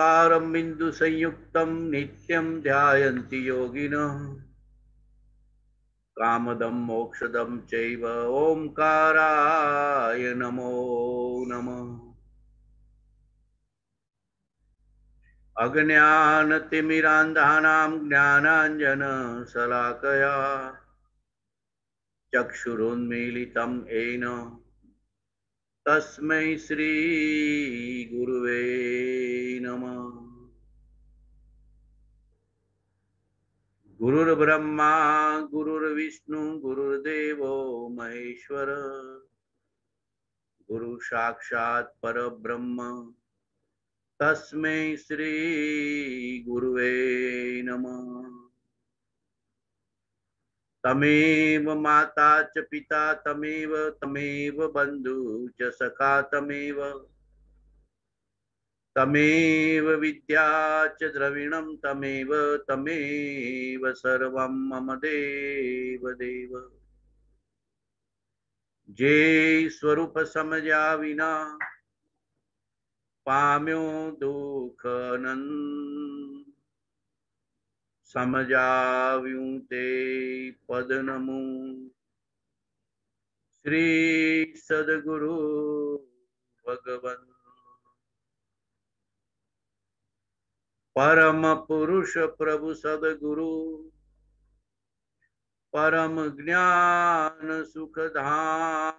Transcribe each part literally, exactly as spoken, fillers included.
ओंकारं बिंदु संयुक्तं नित्यं ध्यायन्ति योगिनः कामदं मोक्षदं चैव ओंकाराय नमो नमः। अज्ञानतिमिरान्धानां ज्ञानाञ्जनशलाकया चक्षुरुन्मीलितं येन तस्मै श्रीगुरुवे नमः। गुरुर्ब्रह्मा गुरुर्विष्णु गुरुर्देवो महेश्वर गुरु साक्षात् परब्रह्म तस्मै श्रीगुरुवे नमः। तमेव माता च पिता तमेव तमेव बंधु च सखा तमेव तमेव विद्या च द्रविणं तमेव तमेव सर्वं मम देव देव। जे स्वरूप समझा विना पाम्यो दुख अनंत समझाव्यूं ते पद नमो श्री सद्गुरु भगवन् परम पुरुष प्रभु सद्गुरु परम ज्ञान सुखधाम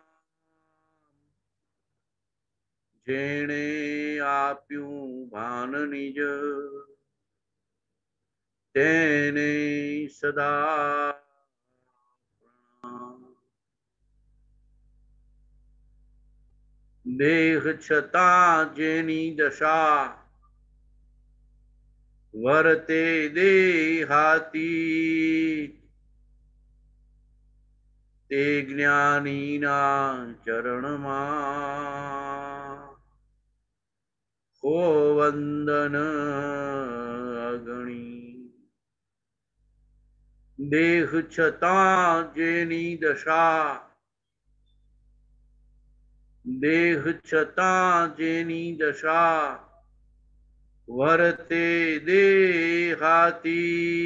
जेणे आप्यूं भान निज तेने सदा प्रणाम। देह छता जेनी दशा वरते देहाती ते ज्ञानीना चरणमा को वंदन अगणी। देह छता जेनी दशा देह छता जेनी दशा वरते देहाती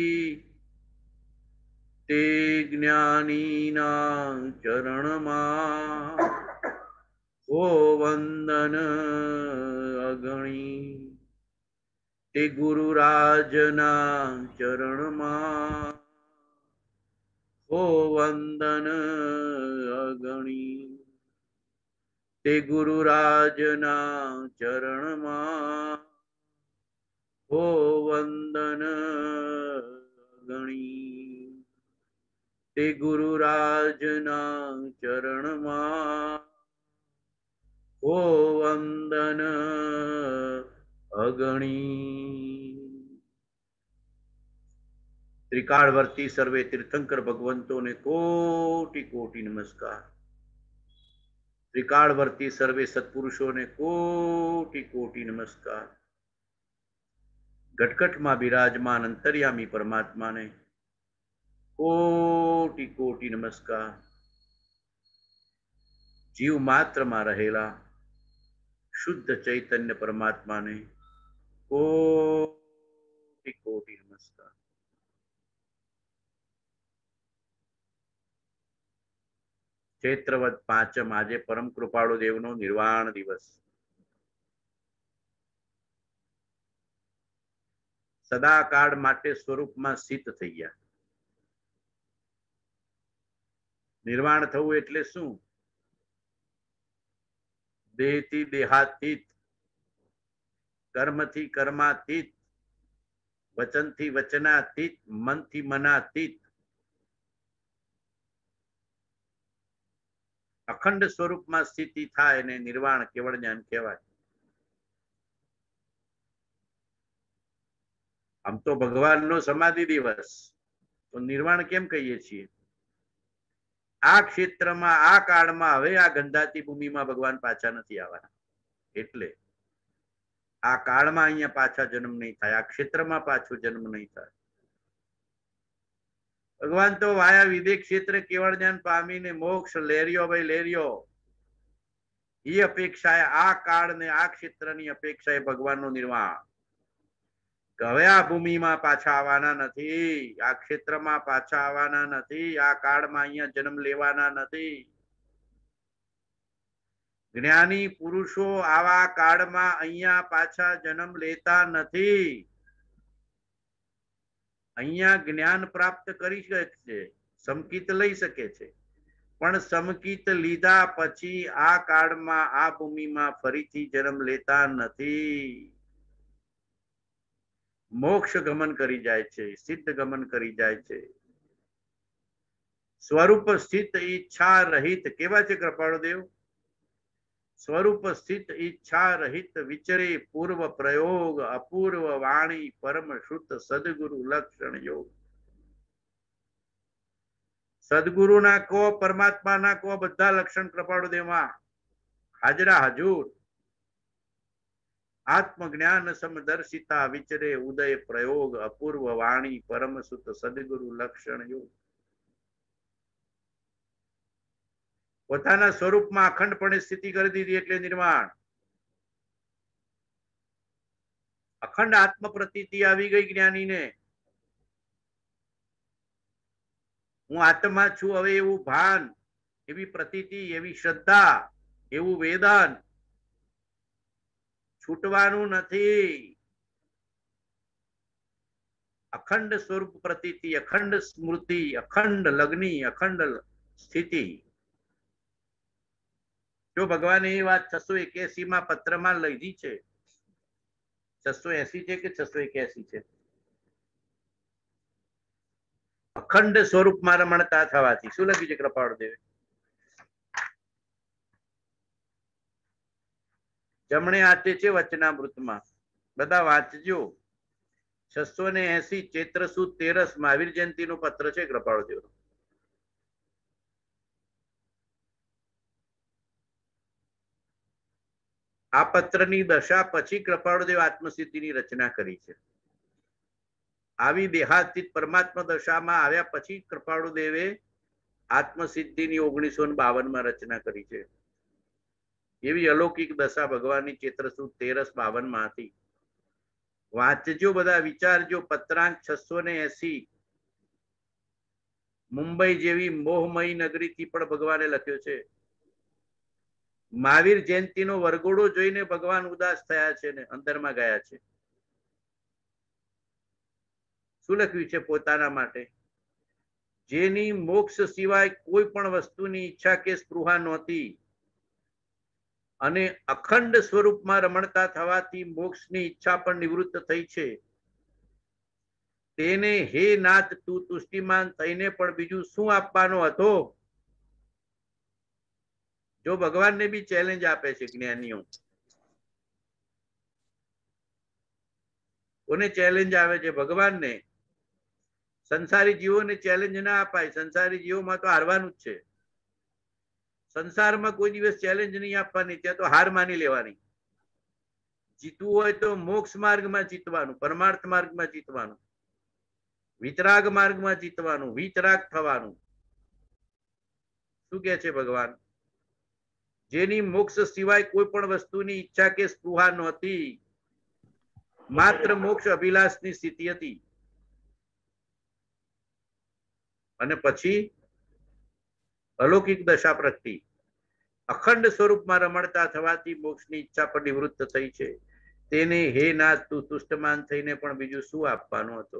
ते ज्ञानीना चरणमा को वंदन अगणी। ते गुरुराजना चरणमा को वंदन अगणी। ते गुरुराजना चरणमा को वंदन अगणी। ते गुरुराजना चरणमा को वंदन अगणी। त्रिकालवर्ती सर्वे तीर्थंकर भगवंतों ने कोटि कोटि नमस्कार। त्रिकालवर्ती सर्वे सत्पुरुषों ने कोटि कोटि नमस्कार। घटघट में विराजमान अंतर्यामी परमात्मा ने कोटि कोटि नमस्कार। जीव मात्र में रहेला शुद्ध चैतन्य परमात्मा ने कोटि कोटि नमस्कार। चैत्रवद पांचम आज परम कृपाळु देवनो निर्वाण दिवस। सदाकाळ माटे स्वरूप में स्थित थई गया। निर्वाण थवुं एटले शुं? देह थी देहातीत, कर्म थी कर्मातीत, वचन थी वचनातीत, मन थी मनातीत अखंड स्वरूप में स्थिति थाय ने निर्वाण केवल ज्ञान कहेवाय। हम तो भगवान नो समाधि दिवस तो निर्वाण केम कहीए छीए? आ क्षेत्र में आ काल में हवे आ गंधाती भूमि में भगवान पाछा नहीं आवाना एटले आ काल में अहींया पाछा जन्म नहीं थाय, आ क्षेत्र में पाछो जन्म नहीं थाय। भगवान तो वाया विदेह क्षेत्र केवल ज्ञान पामी ने मोक्ष लेरियो भाई लेरियो। ये अपेक्षा है आ काल ने आ क्षेत्र की अपेक्षा है भगवान नो निर्वाण। હવે આ ભૂમિમાં પાછા આવવાના નથી, આ ક્ષેત્રમાં પાછા આવવાના નથી, આ કાળમાં અહીંયા જન્મ લેવાના નથી. જ્ઞાની પુરુષો આવા કાળમાં અહીંયા પાછા જન્મ લેતા નથી. અહીંયા જ્ઞાન પ્રાપ્ત કરી શકે છે, સમકિત લઈ શકે છે, પણ સમકિત લીધા પછી આ કાળમાં આ ભૂમિમાં ફરીથી જન્મ લેતા નથી. મોક્ષ ગમન કરી જાય છે, સિદ્ધ ગમન કરી જાય છે. સ્વરૂપ સ્થિત ઈચ્છા રહિત કેવા છે કૃપાળુદેવ? સ્વરૂપ સ્થિત ઈચ્છા રહિત વિચરે પૂર્વ પ્રયોગ અપૂર્વ વાણી પરમ શુદ્ધ સદગુરુ લક્ષણ યોગ. સદગુરુ ના કો, પરમાત્મા ના કો, બધા લક્ષણ કૃપાળુદેવમાં હાજરા હજુર. આત્મજ્ઞાન સમદર્શિતા વિચરે ઉદય પ્રયોગ અપૂર્વ વાણી પરમ શુદ્ધ સદગુરુ લક્ષણ યોગ. પોતાના સ્વરૂપમાં અખંડપણે સ્થિતિ કરી દીધી એટલે નિર્વાણ. અખંડ આત્મ પ્રતીતિ આવી ગઈ જ્ઞાનીને. હું આત્મા છું હવે એવું ભાન, એવી પ્રતીતિ, એવી શ્રદ્ધા, એવું વેદન. છૂટવાનું નથી. અખંડ સ્વરૂપ પ્રતીતિ, અખંડ સ્મૃતિ, અખંડ લગ્ની, અખંડ સ્થિતિ. જો ભગવાને એ વાત છસો એક્યાસી માં પત્રમાં લીધી છે. છસો એસી છે કે છસો એક્યાસી છે? અખંડ સ્વરૂપમાં રમણતા થવાથી શું લખ્યું છે કૃપાળુદેવે? જમણે હાથે છે વચનામૃતમાં, બધા વાંચજો. છસો ને એસી ચૈત્ર સુદ તેરસ મહાવીર જયંતિ નું પત્ર છે કૃપાળુદેવ. આ પત્રની દશા પછી કૃપાળુદેવ આત્મસિદ્ધિની રચના કરી છે. આવી દેહાતીત પરમાત્મા દશામાં આવ્યા પછી કૃપાળુદેવે આત્મસિદ્ધિની ઓગણીસો બાવન માં રચના કરી છે. એવી અલૌકિક દશા ભગવાનની ચૈત્ર સુદ તેરસ બાવન માં હતી. વાંચજો, બધા વિચારજો. પત્રાંક છસો ને એસી. મુંબઈ જેવી મોહમયી નગરીથી પણ ભગવાને લખ્યો છે. મહાવીર જયંતિ નો વરઘોડો જોઈને ભગવાન ઉદાસ થયા છે ને અંદરમાં ગયા છે. શું લખ્યું છે પોતાના માટે? જેની મોક્ષ સિવાય કોઈ પણ વસ્તુની ઈચ્છા કે સ્પૃહા નહોતી અને અખંડ સ્વરૂપમાં રમણતા થવાથી મોક્ષની ઈચ્છા પણ નિવૃત્ત થઈ છે, તેને હે નાથ તું તુષ્ટિમાન થઈને પણ બીજું શું આપવાનો હતો? જો ભગવાનને બી ચેલેન્જ આપે છે જ્ઞાનીઓ. કોને ચેલેન્જ આવે છે? ભગવાનને. સંસારી જીવોને ચેલેન્જ ના અપાય. સંસારી જીવોમાં તો હારવાનું જ છે. સંસારમાં કોઈ દિવસ ચેલેન્જ નહીં આપવાની, ત્યાં તો હાર માની લેવાની. જીતવું હોય તો મોક્ષ માર્ગમાં જીતવાનું, પરમાર્થ માર્ગમાં જીતવાનું, વિતરાગ માર્ગમાં જીતવાનું, વિતરાગ થવાનું. શું કે છે ભગવાન? જેની મોક્ષ સિવાય કોઈ પણ વસ્તુની ઈચ્છા કે સ્પૃહા નહોતી, માત્ર મોક્ષ અભિલાષની સ્થિતિ હતી. અને પછી અલૌકિક દશા પ્રગટી. અખંડ સ્વરૂપમાં રમણતા થવાથી મોક્ષની ઈચ્છા પણ નિવૃત્ત થઈ છે, તેને હે નાથ તું તુષ્ટમાન થઈને પણ બીજું શું આપવાનું હતું?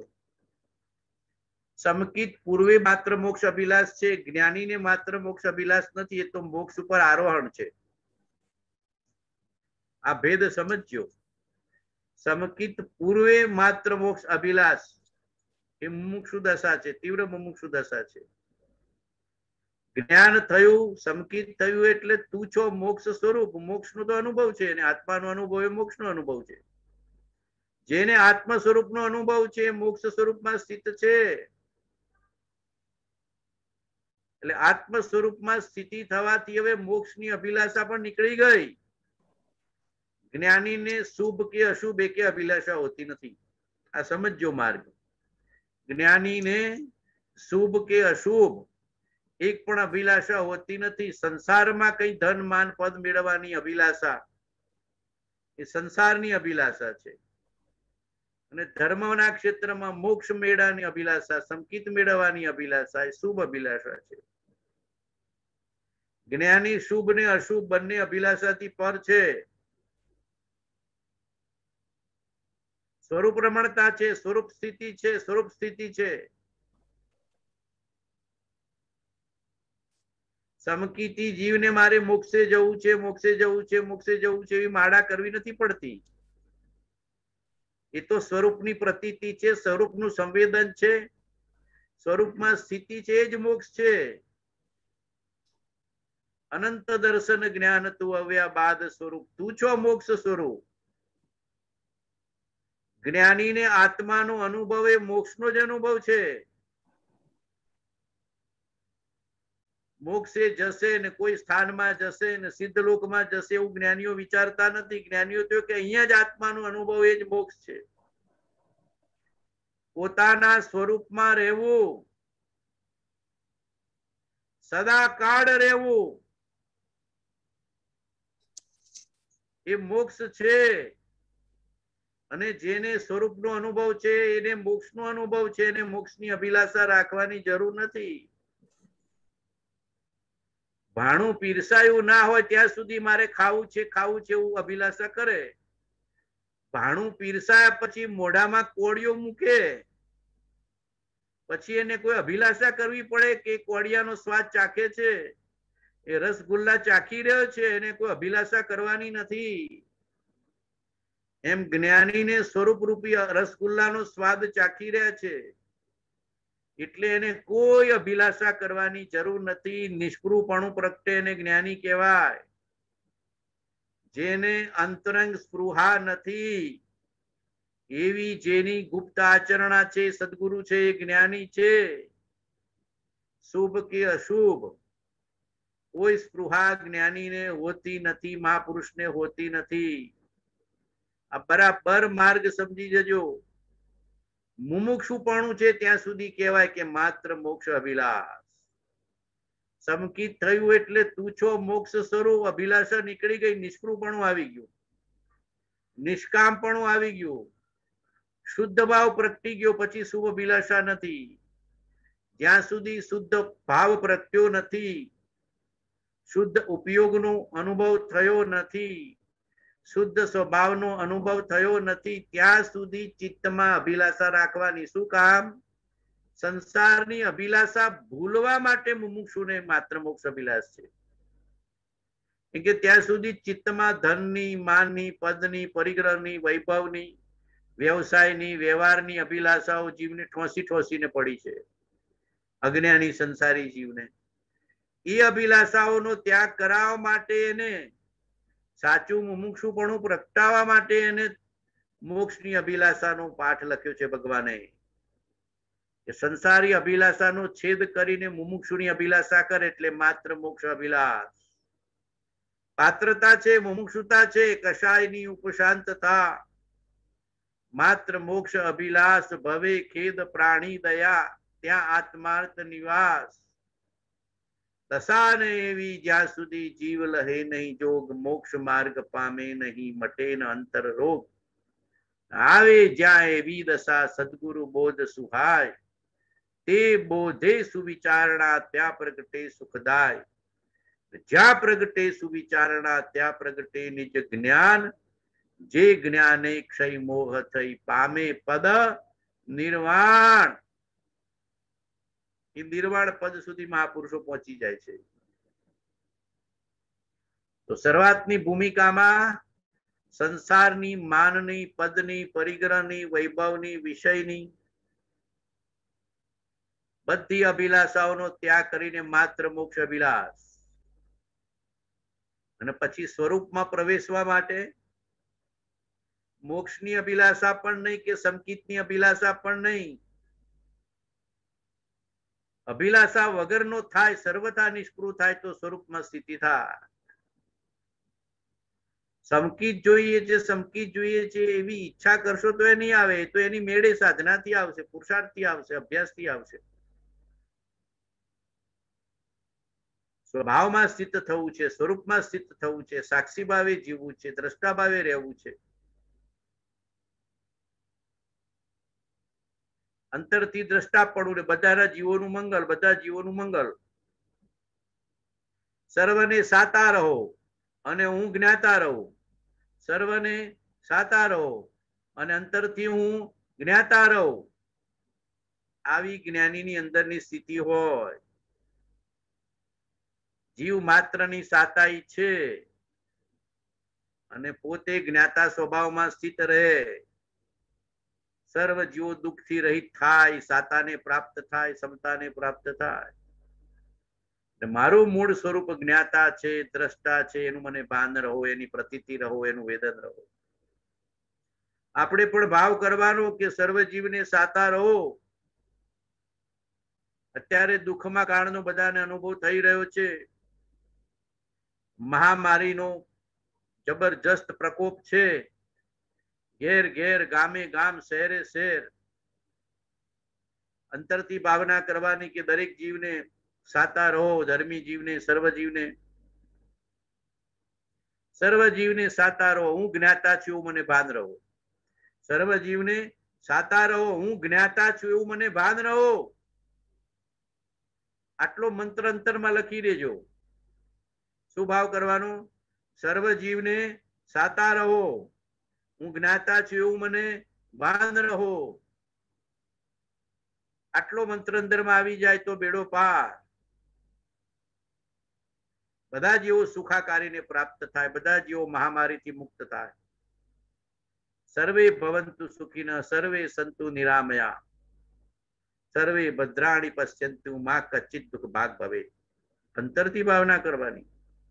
સમકિત પૂર્વે માત્ર મોક્ષ અભિલાષ છે, જ્ઞાનીને માત્ર મોક્ષ અભિલાષ નથી, એ તો મોક્ષ ઉપર આરોહણ છે. આ ભેદ સમજજો. સમકિત પૂર્વે માત્ર મોક્ષ અભિલાષ એ મુમુક્ષુ દશા છે, તીવ્ર મુમુક્ષુ દશા છે. જ્ઞાન થયું, સમકિત થયું એટલે તું છો મોક્ષ સ્વરૂપ. મોક્ષ નો તો અનુભવ છે અને આત્માનો અનુભવ એ મોક્ષ નો અનુભવ છે. જેને આત્મ સ્વરૂપ નો અનુભવ છે મોક્ષ સ્વરૂપમાં સ્થિત છે. એટલે આત્મ સ્વરૂપમાં સ્થિતિ થવાથી હવે મોક્ષની અભિલાષા પણ નીકળી ગઈ. જ્ઞાનીને શુભ કે અશુભ એકે અભિલાષા હોતી નથી. આ સમજો માર્ગ. જ્ઞાનીને શુભ કે અશુભ એક પણ અભિલાષા હોતી નથી. સંસારમાં કઈ ધન માન પદ મેળવવાની અભિલાષા એ સંસારની અભિલાષા છે. અને ધર્મના ક્ષેત્રમાં મોક્ષ મેળવવાની અભિલાષા, સંકિત મેળવવાની અભિલાષા એ શુભ અભિલાષા છે. જ્ઞાની શુભ ને અશુભ બંને અભિલાષાથી પર છે. સ્વરૂપ રમણતા છે, સ્વરૂપ સ્થિતિ છે, સ્વરૂપ સ્થિતિ છે. સમકિતી જીવને મારે મોક્ષે જવું છે, મોક્ષે જવું છે, મોક્ષે જવું છે એવી માળા કરવી નથી પડતી. એ તો સ્વરૂપની પ્રતીતિ છે, સ્વરૂપનું સંવેદન છે, સ્વરૂપમાં સ્થિતિ છે, એ જ મોક્ષ છે. અનંત દર્શન જ્ઞાન તું આવ્યા બાદ સ્વરૂપ, તું છો મોક્ષ સ્વરૂપ. જ્ઞાનીને આત્માનો અનુભવ એ મોક્ષનો જ અનુભવ છે. મોક્ષે જશે ને કોઈ સ્થાનમાં જશે ને સિદ્ધ લોકમાં જશે એવું જ્ઞાનીઓ વિચારતા નથી. જ્ઞાનીઓ તો કે અહીંયા જ આત્માનો અનુભવ એ જ મોક્ષ છે. પોતાના સ્વરૂપમાં રહેવું, સદાકાળ રહેવું એ મોક્ષ છે. અને જેને સ્વરૂપનો અનુભવ છે એને મોક્ષનો અનુભવ છે. એને મોક્ષની અભિલાષા રાખવાની જરૂર નથી. ભાણું પીરસાયું ના હોય ત્યાં સુધી મારે ખાવું છે, ખાવું છે એવું અભિલાષા કરે. ભાણું પીરસાયા પછી મોઢામાં કોળિયો મૂકે પછી એને કોઈ અભિલાષા કરવી પડે કે કોળિયાનો સ્વાદ ચાખે છે, એ રસગુલ્લા ચાખી રહ્યો છે, એને કોઈ અભિલાષા કરવાની નથી. એમ જ્ઞાનીને સ્વરૂપ રૂપી રસગુલ્લાનો સ્વાદ ચાખી રહ્યા છે એટલે એને કોઈ અભિલાષા કરવાની જરૂર નથી. નિષ્પૃહપણું પ્રગટે એને જ્ઞાની કહેવાય. જેને અંતરંગ સ્પૃહા નથી એવી જેની ગુપ્ત આચરણા છે, સદગુરુ છે, એ જ્ઞાની છે. શુભ કે અશુભ કોઈ સ્પૃહા જ્ઞાનીને હોતી નથી, મહાપુરુષને હોતી નથી. આ બરાબર માર્ગ સમજી જજો. મુમુક્ષુપણું છે ત્યાં સુધી કહેવાય કે માત્ર મોક્ષ અભિલાષ. સમકિત થયું એટલે તું છો મોક્ષ સ્વરૂપ. અભિલાષા નીકળી ગઈ, નિષ્પૃહપણું આવી ગયું, નિષ્કામપણું આવી ગયું, શુદ્ધ ભાવ પ્રગટી ગયો. પછી શુભ અભિલાષા નથી. જ્યાં સુધી શુદ્ધ ભાવ પ્રગટ્યો નથી, શુદ્ધ ઉપયોગનો અનુભવ થયો નથી, શુદ્ધ સ્વભાવનો અનુભવ થયો નથી, ત્યાં સુધી ચિત્તમાં અભિલાષા રાખવાની. શું કામ? સંસારની અભિલાષા ભૂલવા માટે મુમુક્ષુને માત્ર મોક્ષ અભિલાષ છે. કેમ કે ત્યાં સુધી ચિત્તમાં ધનની, માનની, પદની, પરિગ્રહની, વૈભવની, વ્યવસાયની, વ્યવહારની અભિલાષાઓ જીવને ઠોસી ઠોસીને પડી છે. અજ્ઞાની સંસારી જીવને એ અભિલાષાઓનો ત્યાગ કરાવવા માટે એને સાચું મુમુક્ષુપણું પ્રગટાવવા માટે એને મોક્ષની અભિલાષાનો પાઠ લખ્યો છે ભગવાને. સંસારી અભિલાષાનો છેદ કરીને મુમુક્ષુની અભિલાષા કરે એટલે માત્ર મોક્ષ અભિલાષ. પાત્રતા છે, મુમુક્ષુતા છે, કશાયની ઉપશાંત થા. માત્ર મોક્ષ અભિલાષ ભવે ખેદ પ્રાણી દયા, ત્યાં આત્માર્થ નિવાસ. દશા ને એવી જ્યાં સુધી જીવ લહે નહીં જોગ, મોક્ષ માર્ગ પામે નહીં મટે ન અંતર રોગ. આવે જ્યાં એવી દશા સદગુરુ બોધ સુહાય, તે બોધે સુવિચારણા ત્યાં પ્રગટે સુખદાય. જ્યાં પ્રગટે સુવિચારણા ત્યાં પ્રગટે નિજ જ્ઞાન, જે જ્ઞાને ક્ષય મોહ થઈ પામે પદ નિર્વાણ. એ નિર્વાણ પદ સુધી મહાપુરુષો પહોંચી જાય છે. તો શરૂઆતની ભૂમિકામાં સંસારની, માનની, પદની, પરિગ્રહની, વૈભવની, વિષયની બધી અભિલાષાઓનો ત્યાગ કરીને માત્ર મોક્ષ અભિલાષ. અને પછી સ્વરૂપમાં પ્રવેશવા માટે મોક્ષની અભિલાષા પણ નહીં કે સંકિતની અભિલાષા પણ નહીં. અભિલાષા વગરનો થાય, સર્વથા નિષ્પૃહ થાય તો સ્વરૂપમાં સ્થિતિ થાય. સંકિત જોઈએ છે, સંકિત જોઈએ છે એવી ઈચ્છા કરશો તો એ નહીં આવે. એ તો એની મેળે સાધનાથી આવશે, પુરુષાર્થથી આવશે, અભ્યાસથી આવશે. સ્વભાવમાં સ્થિત થવું છે, સ્વરૂપમાં સ્થિત થવું છે, સાક્ષી ભાવે જીવવું છે, દ્રષ્ટા ભાવે રહેવું છે. અંતરથી દ્રષ્ટા પડવું ને બધાના જીવોનું મંગલ, બધા જીવોનું મંગલ. સર્વને સાતા રહો અને હું જ્ઞાતા રહું. સર્વને સાતા રહો અને અંતરથી હું જ્ઞાતા રહું. આવી જ્ઞાનીની અંદરની સ્થિતિ હોય. જીવ માત્રની સાતાઈ છે અને પોતે જ્ઞાતા સ્વભાવમાં સ્થિત રહે. સર્વ જીવો દુઃખથી રહિત થાય, સાતાને પ્રાપ્ત થાય, સમતાને પ્રાપ્ત થાય. મારું મૂળ સ્વરૂપ જ્ઞાતા છે, દ્રષ્ટા છે, એનું મને ભાન રહો, એની પ્રતીતિ રહો, એનું વેદન રહો. આપણે પણ ભાવ કરવાનો કે સર્વ જીવને સાતા રહો. અત્યારે દુઃખમાં કાળનો બધાને અનુભવ થઈ રહ્યો છે. મહામારીનો જબરજસ્ત પ્રકોપ છે. ઘેર ઘેર, ગામે ગામ, શહેરે શહેર. અંતરથી ભાવના કરવાની કે દરેક જીવને સાતા રહો, ધર્મી જીવને, સર્વ જીવને સર્વ જીવને સાતા રહો, હું જ્ઞાતા છું એવું મને ભાન રહો. સર્વ જીવને સાતા રહો, હું જ્ઞાતા છું એવું મને ભાન રહો. આટલો મંત્ર અંતરમાં લખી દેજો. શું ભાવ કરવાનો? સર્વ જીવને સાતા રહો, હું જ્ઞાતા છું એવું મને ભાન રહો. આટલો મંત્ર અંદરમાં આવી જાય તો બેડો પાર. બધા જીવો સુખાકારીને પ્રાપ્ત થાય, બધા જીવો મહામારીથી મુક્ત થાય. સર્વે ભવંતુ સુખિનઃ, સર્વે સંતુ નિરામયા, સર્વે ભદ્રાણી પશ્યન્તુ મા કચ્ચિત દુઃખ ભાગ ભવે. અંતરથી ભાવના કરવાની.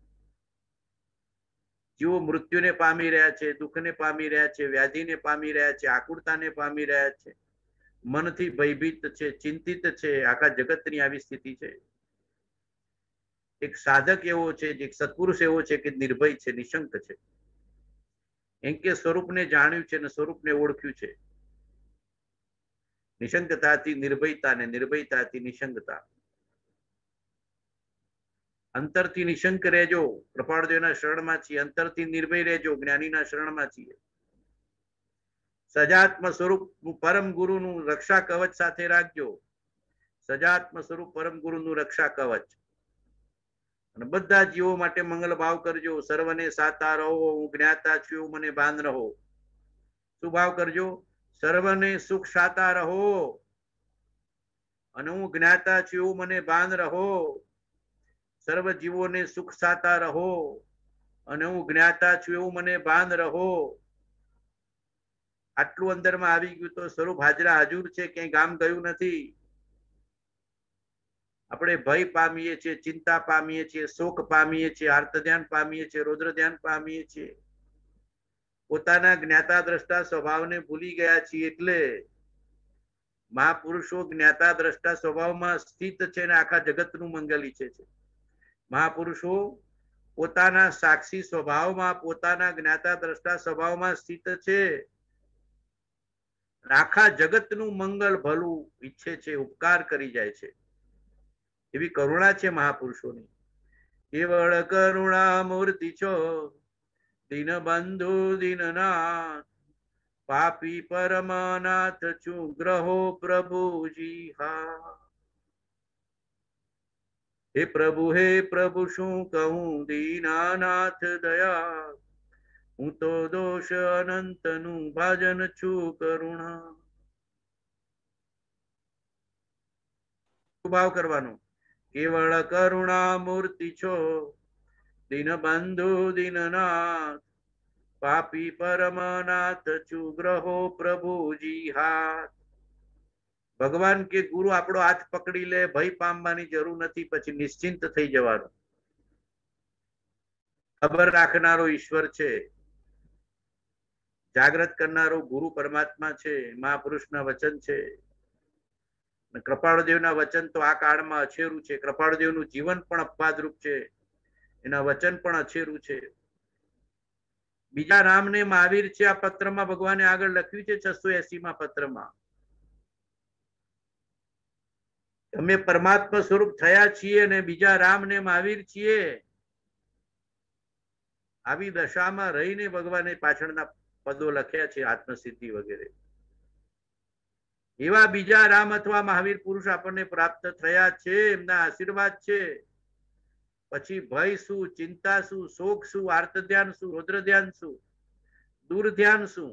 જીવો મૃત્યુને પામી રહ્યા છે, દુઃખને પામી રહ્યા છે, વ્યાધિને પામી રહ્યા છે, આકુરતાને પામી રહ્યા છે, મનથી ભયભીત છે, ચિંતિત છે. આખા જગતની આવી સ્થિતિ છે. એક સાધક એવો છે, એક સત્પુરુષ એવો છે કે નિર્ભય છે, નિશંક છે. એમ કે સ્વરૂપને જાણ્યું છે અને સ્વરૂપને ઓળખ્યું છે. નિશંકતાથી નિર્ભયતા ને નિર્ભયતાથી નિશંકતા. અંતરથી નિશંક રહેજો, કૃપાળદેવના શરણમાં છીએ. અંતરથી નિર્ભય રહેજો, જ્ઞાનીના શરણમાં છીએ. સજાત્મ સ્વરૂપ પરમ ગુરુનું રક્ષા કવચ સાથે રાખજો. સજાત્મ સ્વરૂપ પરમ ગુરુનું રક્ષા કવચ. અને બધા જીવો માટે મંગલ ભાવ કરજો. સર્વને સાતા રહો, હું જ્ઞાતા છું એવું મને ભાન રહો. શું ભાવ કરજો? સર્વને સુખ સાતા રહો અને હું જ્ઞાતા છું એવું મને ભાન રહો. સર્વ જીવોને સુખ સાતા રહો અને હું જ્ઞાતા છું એવું મને ભાન રહો. આટલું અંદરમાં આવી ગયું તો સ્વરૂપ હાજરા હજુર છે, ક્યાંય ગામ ગયું નથી. આપણે ભય પામીએ છીએ, ચિંતા પામીએ છીએ, શોક પામીએ છીએ, આર્ત ધ્યાન પામીએ છીએ, રૌદ્ર ધ્યાન પામીએ છીએ. પોતાના જ્ઞાતા દ્રષ્ટા સ્વભાવને ભૂલી ગયા છીએ. એટલે મહાપુરુષો જ્ઞાતા દ્રષ્ટા સ્વભાવમાં સ્થિત છે અને આખા જગતનું મંગલ ઈચ્છે છે. મહાપુરુષો પોતાના સાક્ષી સ્વભાવમાં, પોતાના જ્ઞાતા દ્રષ્ટા સ્વભાવમાં સ્થિત છે. આખા જગતનું મંગલ ભલું ઈચ્છે છે, ઉપકાર કરી જાય છે. એવી કરુણા છે મહાપુરુષોની. કેવળ કરુણા મૂર્તિ છો, દીનબંધુ દીનનાથ, પાપી પરમનાથ છું, ગ્રહો પ્રભુજી હા. હે પ્રભુ, હે પ્રભુ શું કહું, દીનાનાથ દયા, હું તો દોષ અનંતનું ભાજન છું, કરુણા. ભાવ કરવાનો. કેવળ કરુણા મૂર્તિ છો, દીનબંધુ દીનનાથ, પાપી પરમનાથ છું, ગ્રહો પ્રભુજી હાથ. ભગવાન કે ગુરુ આપણો હાથ પકડી લે, ભય પામવાની જરૂર નથી, પછી નિશ્ચિંત થઈ જવાનું. ખબર રાખનારો ઈશ્વર છે, જાગૃત કરનારો ગુરુ પરમાત્મા છે, મહાપુરુષના વચન છે. કૃપાળુદેવના વચન તો આ કાળમાં અછેરું છે. કૃપાળુદેવનું જીવન પણ અપવાદરૂપ છે, એના વચન પણ અછેરું છે. બીજા રામને મહાવીર છે. આ પત્રમાં ભગવાને આગળ લખ્યું છે, છસો એસી માં પત્રમાં. અમે પરમાત્મા સ્વરૂપ થયા છીએ અને બીજા રામ ને મહાવીર છીએ. આવી દશામાં રહીને ભગવાને પાછળના પદો લખ્યા છે, આત્મસિદ્ધિ વગેરે. એવા બીજા રામ અથવા મહાવીર પુરુષ આપણને પ્રાપ્ત થયા છે, એમના આશીર્વાદ છે. પછી ભય શું, ચિંતા શું, શોક શું, આર્ત ધ્યાન શું, રુદ્ર ધ્યાન શું, દૂર ધ્યાન શું?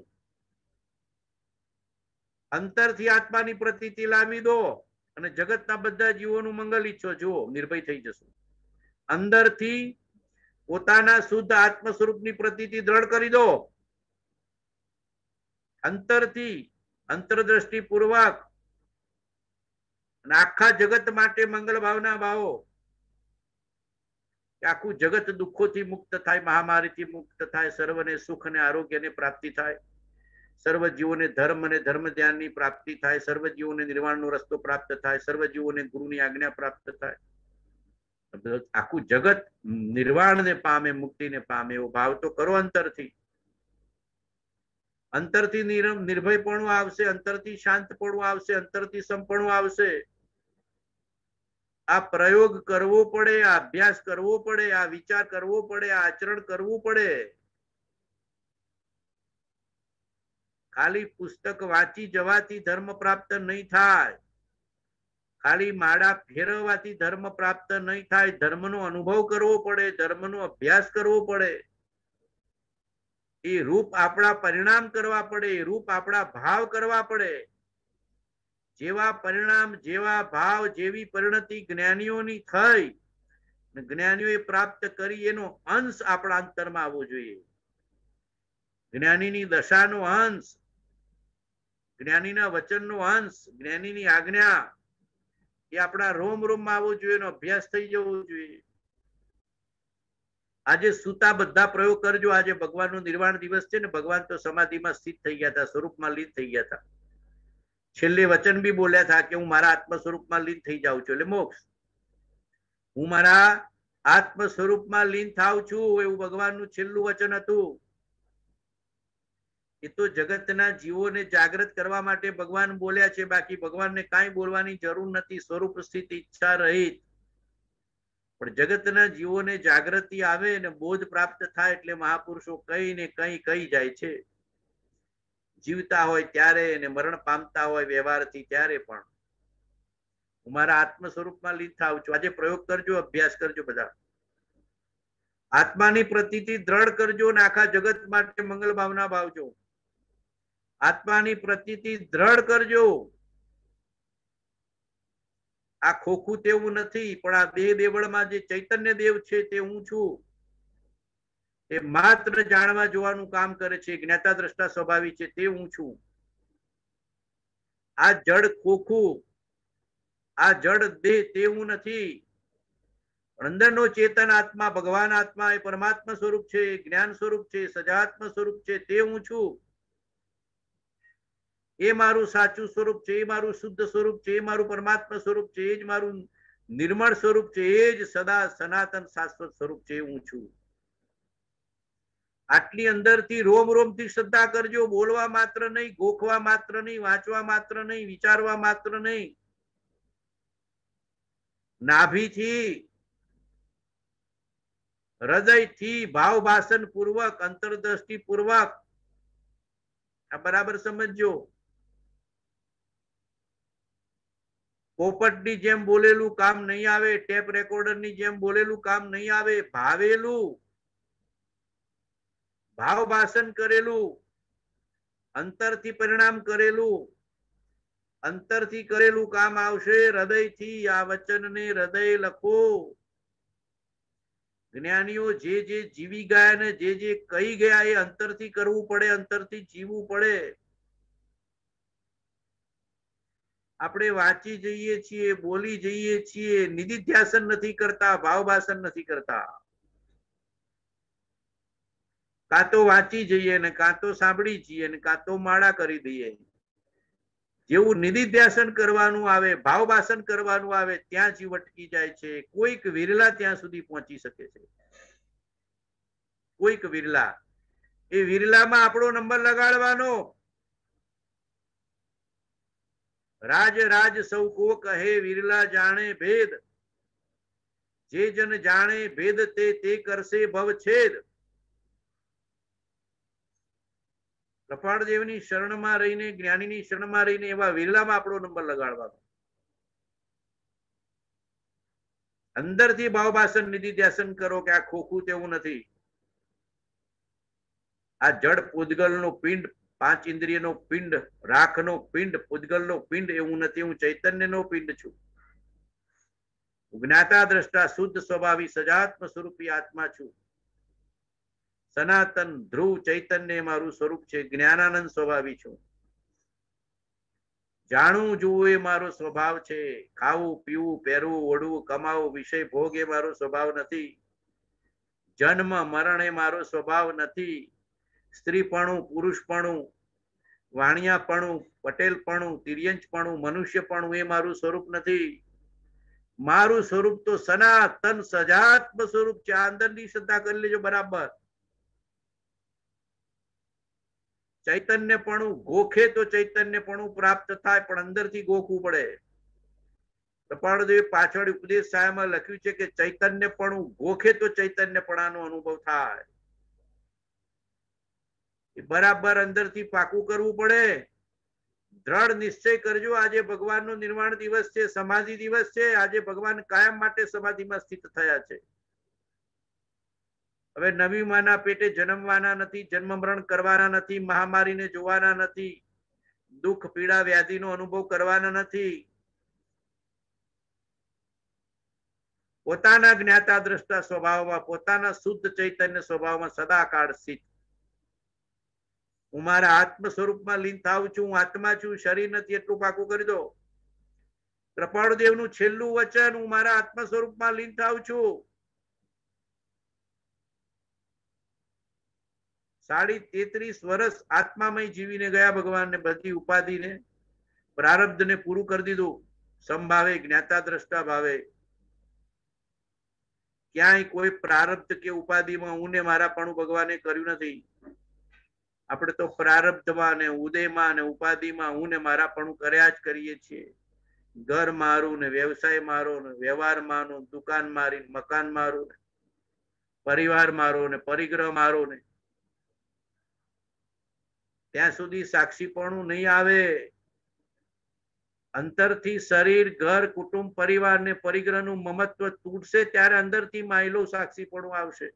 અંતરથી આત્માની પ્રતીતિ લાવી દો અને જગતના બધા જીવોનું મંગલ ઈચ્છો. જુઓ, નિર્ભય થઈ જશો. અંદરથી પોતાના શુદ્ધ આત્મ સ્વરૂપની પ્રતીતિ દ્રઢ કરી દો. અંતરથી અંતરદ્રષ્ટિ પૂર્વક આખા જગત માટે મંગલ ભાવના ભાવો. આખું જગત દુઃખોથી મુક્ત થાય, મહામારીથી મુક્ત થાય, સર્વને સુખ અને આરોગ્યને પ્રાપ્તિ થાય, સર્વ જીવોને ધર્મ અને ધર્મ ધ્યાનની પ્રાપ્તિ થાય, સર્વ જીવોને નિર્વાણનો રસ્તો પ્રાપ્ત થાય, સર્વ જીવોને ગુરુની આજ્ઞા પ્રાપ્ત થાય. આખું જગત નિર્વાણને પામે, મુક્તિને પામે એવો ભાવ તો કરો. અંતરથી અંતરથી નિર્ભયપણું આવશે, અંતરથી શાંતપણું આવશે, અંતરથી સંપણું આવશે. આ પ્રયોગ કરવો પડે, આ અભ્યાસ કરવો પડે, આ વિચાર કરવો પડે, આ આચરણ કરવું પડે. ખાલી પુસ્તક વાંચી જવાથી ધર્મ પ્રાપ્ત નહીં થાય. ખાલી માળા ફેરવવાથી ધર્મ પ્રાપ્ત નહીં થાય. ધર્મનો અનુભવ કરવો પડે, ધર્મનો અભ્યાસ કરવો પડે. એ રૂપ આપણા પરિણામ કરવા પડે, એ રૂપ આપણા ભાવ કરવા પડે. જેવા પરિણામ, જેવા ભાવ, જેવી પરિણતિ જ્ઞાનીઓની થઈ, જ્ઞાનીઓએ પ્રાપ્ત કરી, એનો અંશ આપણા અંતરમાં આવવો જોઈએ. જ્ઞાનીની દશાનો અંશ, જ્ઞાનીના વચનનો અંશ, જ્ઞાનીની આજ્ઞા એ આપણા રોમ રોમમાં આવવો જોઈએ, એનો અભ્યાસ થઈ જવો જોઈએ. આજે સુતા બધા પ્રયોગ કરજો. આજે ભગવાનનો નિર્વાણ દિવસ છે ને, ભગવાન તો સમાધિમાં સ્થિત થઈ ગયા હતા, સ્વરૂપમાં લીન થઈ ગયા હતા. છેલ્લે વચન બી બોલ્યા હતા કે હું મારા આત્મ સ્વરૂપમાં લીન થઈ જાઉં છું, એટલે મોક્ષ. હું મારા આત્મ સ્વરૂપમાં લીન થાઉં છું, એવું ભગવાનનું છેલ્લું વચન હતું. એ તો જગતના જીવોને જાગૃત કરવા માટે ભગવાન બોલ્યા છે, બાકી ભગવાનને કાંઈ બોલવાની જરૂર નથી. સ્વરૂપ સ્થિત ઈચ્છા રહિત. પણ જગતના જીવોને જાગૃતિ આવે ને બોધ પ્રાપ્ત થાય એટલે મહાપુરુષો કઈ ને કઈ કહી જાય છે. જીવતા હોય ત્યારે ને મરણ પામતા હોય વ્યવહારથી ત્યારે પણ હું મારા આત્મ સ્વરૂપમાં લીન થાઉં છું. આજે પ્રયોગ કરજો, અભ્યાસ કરજો. બધા આત્માની પ્રતીતિ દ્રઢ કરજો ને આખા જગત માટે મંગલ ભાવના ભાવજો. આત્માની પ્રતીતિ દ્રઢ કરજો. આ ખોખું તેવું નથી, પણ આ દેહ દેવળમાં જે ચૈતન્ય દેવ છે તે હું છું. એ માત્ર જાણવા જોવાનું કામ કરે છે. જ્ઞાતા દ્રષ્ટા સ્વભાવી છે, તે હું છું. આ જડ ખોખું, આ જડ દેહ તે હું નથી. અંદરનો ચેતન આત્મા, ભગવાન આત્મા એ પરમાત્મા સ્વરૂપ છે, જ્ઞાન સ્વરૂપ છે, સજાત્મ સ્વરૂપ છે, તે હું છું. એ મારું સાચું સ્વરૂપ છે, એ મારું શુદ્ધ સ્વરૂપ છે, એ મારું પરમાત્મા સ્વરૂપ છે, એ જ મારું નિર્મળ સ્વરૂપ છે, એ જ સદા સનાતન શાશ્વત સ્વરૂપ છે, હું છું. આટલી અંદરથી રોમ રોમથી શ્રદ્ધા કરજો. બોલવા માત્ર નહીં, ગોખવા માત્ર નહીં, વાંચવા માત્ર નહીં, વિચારવા માત્ર નહીં. નાભીથી, હૃદયથી, ભાવ ભાષણ પૂર્વક, અંતરદ્રષ્ટિ પૂર્વક આ બરાબર સમજજો. પોપટની જેમ બોલેલું કામ નહીં આવે, ટેપ રેકોર્ડરની જેમ બોલેલું કામ નહીં આવે. ભાવેલું, ભાવ ભાષણ કરેલું, અંતરથી પરિણામ કરેલું, અંતરથી કરેલું કામ આવશે. હૃદયથી આ વચનને હૃદય લખો. જ્ઞાનીઓ જે જે જીવી ગયા ને જે જે કહી ગયા એ અંતરથી કરવું પડે, અંતરથી જીવવું પડે. આપણે વાંચી જઈએ છીએ, બોલી જઈએ છીએ, નિધિધ્યાસન નથી કરતા, ભાવ ભાષણ નથી કરતા. કાં તો વાંચી જઈએ ને કાં તો સાંભળી જઈએ ને કાં તો માળા કરી દઈએ. જેવું નિધિધ્યાસન કરવાનું આવે, ભાવ ભાષણ કરવાનું આવે, ત્યાં જીવ અટકી જાય છે. કોઈક વિરલા ત્યાં સુધી પહોંચી શકે છે, કોઈક વિરલા. એ વિરલામાં આપણો નંબર લગાડવાનો. રાજ રાજ સૌ કો કહે, વિરલા જાણે ભેદ. જે જન જાણે ભેદ તે તે કરશે ભવ છેદ. કપાળદેવની શરણમાં રહીને, જ્ઞાનીની શરણમાં રહીને એવા વિરલામાં આપણો નંબર લગાડવાનો. અંદરથી ભાવભાષણ નિધિ ધ્યાસન કરો કે આ ખોખું તેવું નથી. આ જડ પૂદગલનો પિંડ, પાંચ ઇન્દ્રિયનો પિંડ, રાખનો પિંડ, પૂદગલનો પિંડ એવું નથી. હું ચૈતન્યનો પિંડ છું. જ્ઞાતા દ્રષ્ટા શુદ્ધ સ્વભાવી સજાત્મ સ્વરૂપી આત્મા છું. સનાતન ધ્રુવ ચૈતન્ય મારું સ્વરૂપ છે. જ્ઞાનાનંદ સ્વભાવી છું. જાણવું જોવું એ મારો સ્વભાવ છે. ખાવું પીવું પહેરવું ઓઢવું કમાવું વિષય ભોગ એ મારો સ્વભાવ નથી. જન્મ મરણ એ મારો સ્વભાવ નથી. સ્ત્રીપણું પુરુષપણું વાણિયાપણું પટેલપણું તિર્યંચપણું મનુષ્યપણું એ મારું સ્વરૂપ નથી. મારું સ્વરૂપ તો સનાતન સજાત્મ સ્વરૂપ છે. આ અંદરની શ્રદ્ધા કરી લેજો બરાબર. ચૈતન્યપણું ગોખે તો ચૈતન્યપણું પ્રાપ્ત થાય, પણ અંદરથી ગોખવું પડે. કપાળદેવે પાછળ ઉપદેશ સાયામાં લખ્યું છે કે ચૈતન્યપણું ગોખે તો ચૈતન્યપણાનો અનુભવ થાય. એ બરાબર અંદરથી પાકું કરવું પડે. દ્રઢ નિશ્ચય કરજો. આજે ભગવાનનો નિર્વાણ દિવસ છે, સમાધિ દિવસ છે. આજે ભગવાન કાયમ માટે સમાધિમાં સ્થિત થયા છે. હવે નવી માના પેટે જન્મવાના નથી, જન્મ મરણ કરવાના નથી, મહામારીને જોવાના નથી, દુઃખ પીડા વ્યાધિનો અનુભવ કરવાના નથી. પોતાના જ્ઞાતા દ્રષ્ટા સ્વભાવમાં, પોતાના શુદ્ધ ચૈતન્ય સ્વભાવમાં સદાકાળ સ્થિત. હું મારા આત્મ સ્વરૂપમાં લીન થાઉં છું. હું આત્મા છું, શરીર નથી. એટલું પાકું કરી દો. કૃપાળુદેવનું છેલ્લું વચન, હું મારા આત્મ સ્વરૂપમાં લીન થાઉં છું. સાડી તેત્રીસ વર્ષ આત્મામય જીવીને ગયા ભગવાનને. બધી ઉપાધિને પ્રારબ્ધને પૂરું કરી દીધું. સંભાવે જ્ઞાતા દ્રષ્ટા ભાવે. ક્યાંય કોઈ પ્રારબ્ધ કે ઉપાધિમાં હું ને મારાપણું ભગવાને કર્યું નથી. આપણે તો પ્રારબ્ધમાં ને ઉદયમાં ને ઉપાધિમાં હું ને મારાપણું કર્યા જ કરીએ છીએ. ઘર મારું ને વ્યવસાય મારો ને વ્યવહાર મારો, દુકાન મારી મકાન મારું, પરિવાર મારો ને પરિગ્રહ મારો ને. ત્યાં સુધી સાક્ષીપણું નહીં આવે. અંતરથી શરીર ઘર કુટુંબ પરિવાર ને પરિગ્રહનું મમત્વ તૂટશે ત્યારે અંદરથી માયલો સાક્ષીપણું આવશે.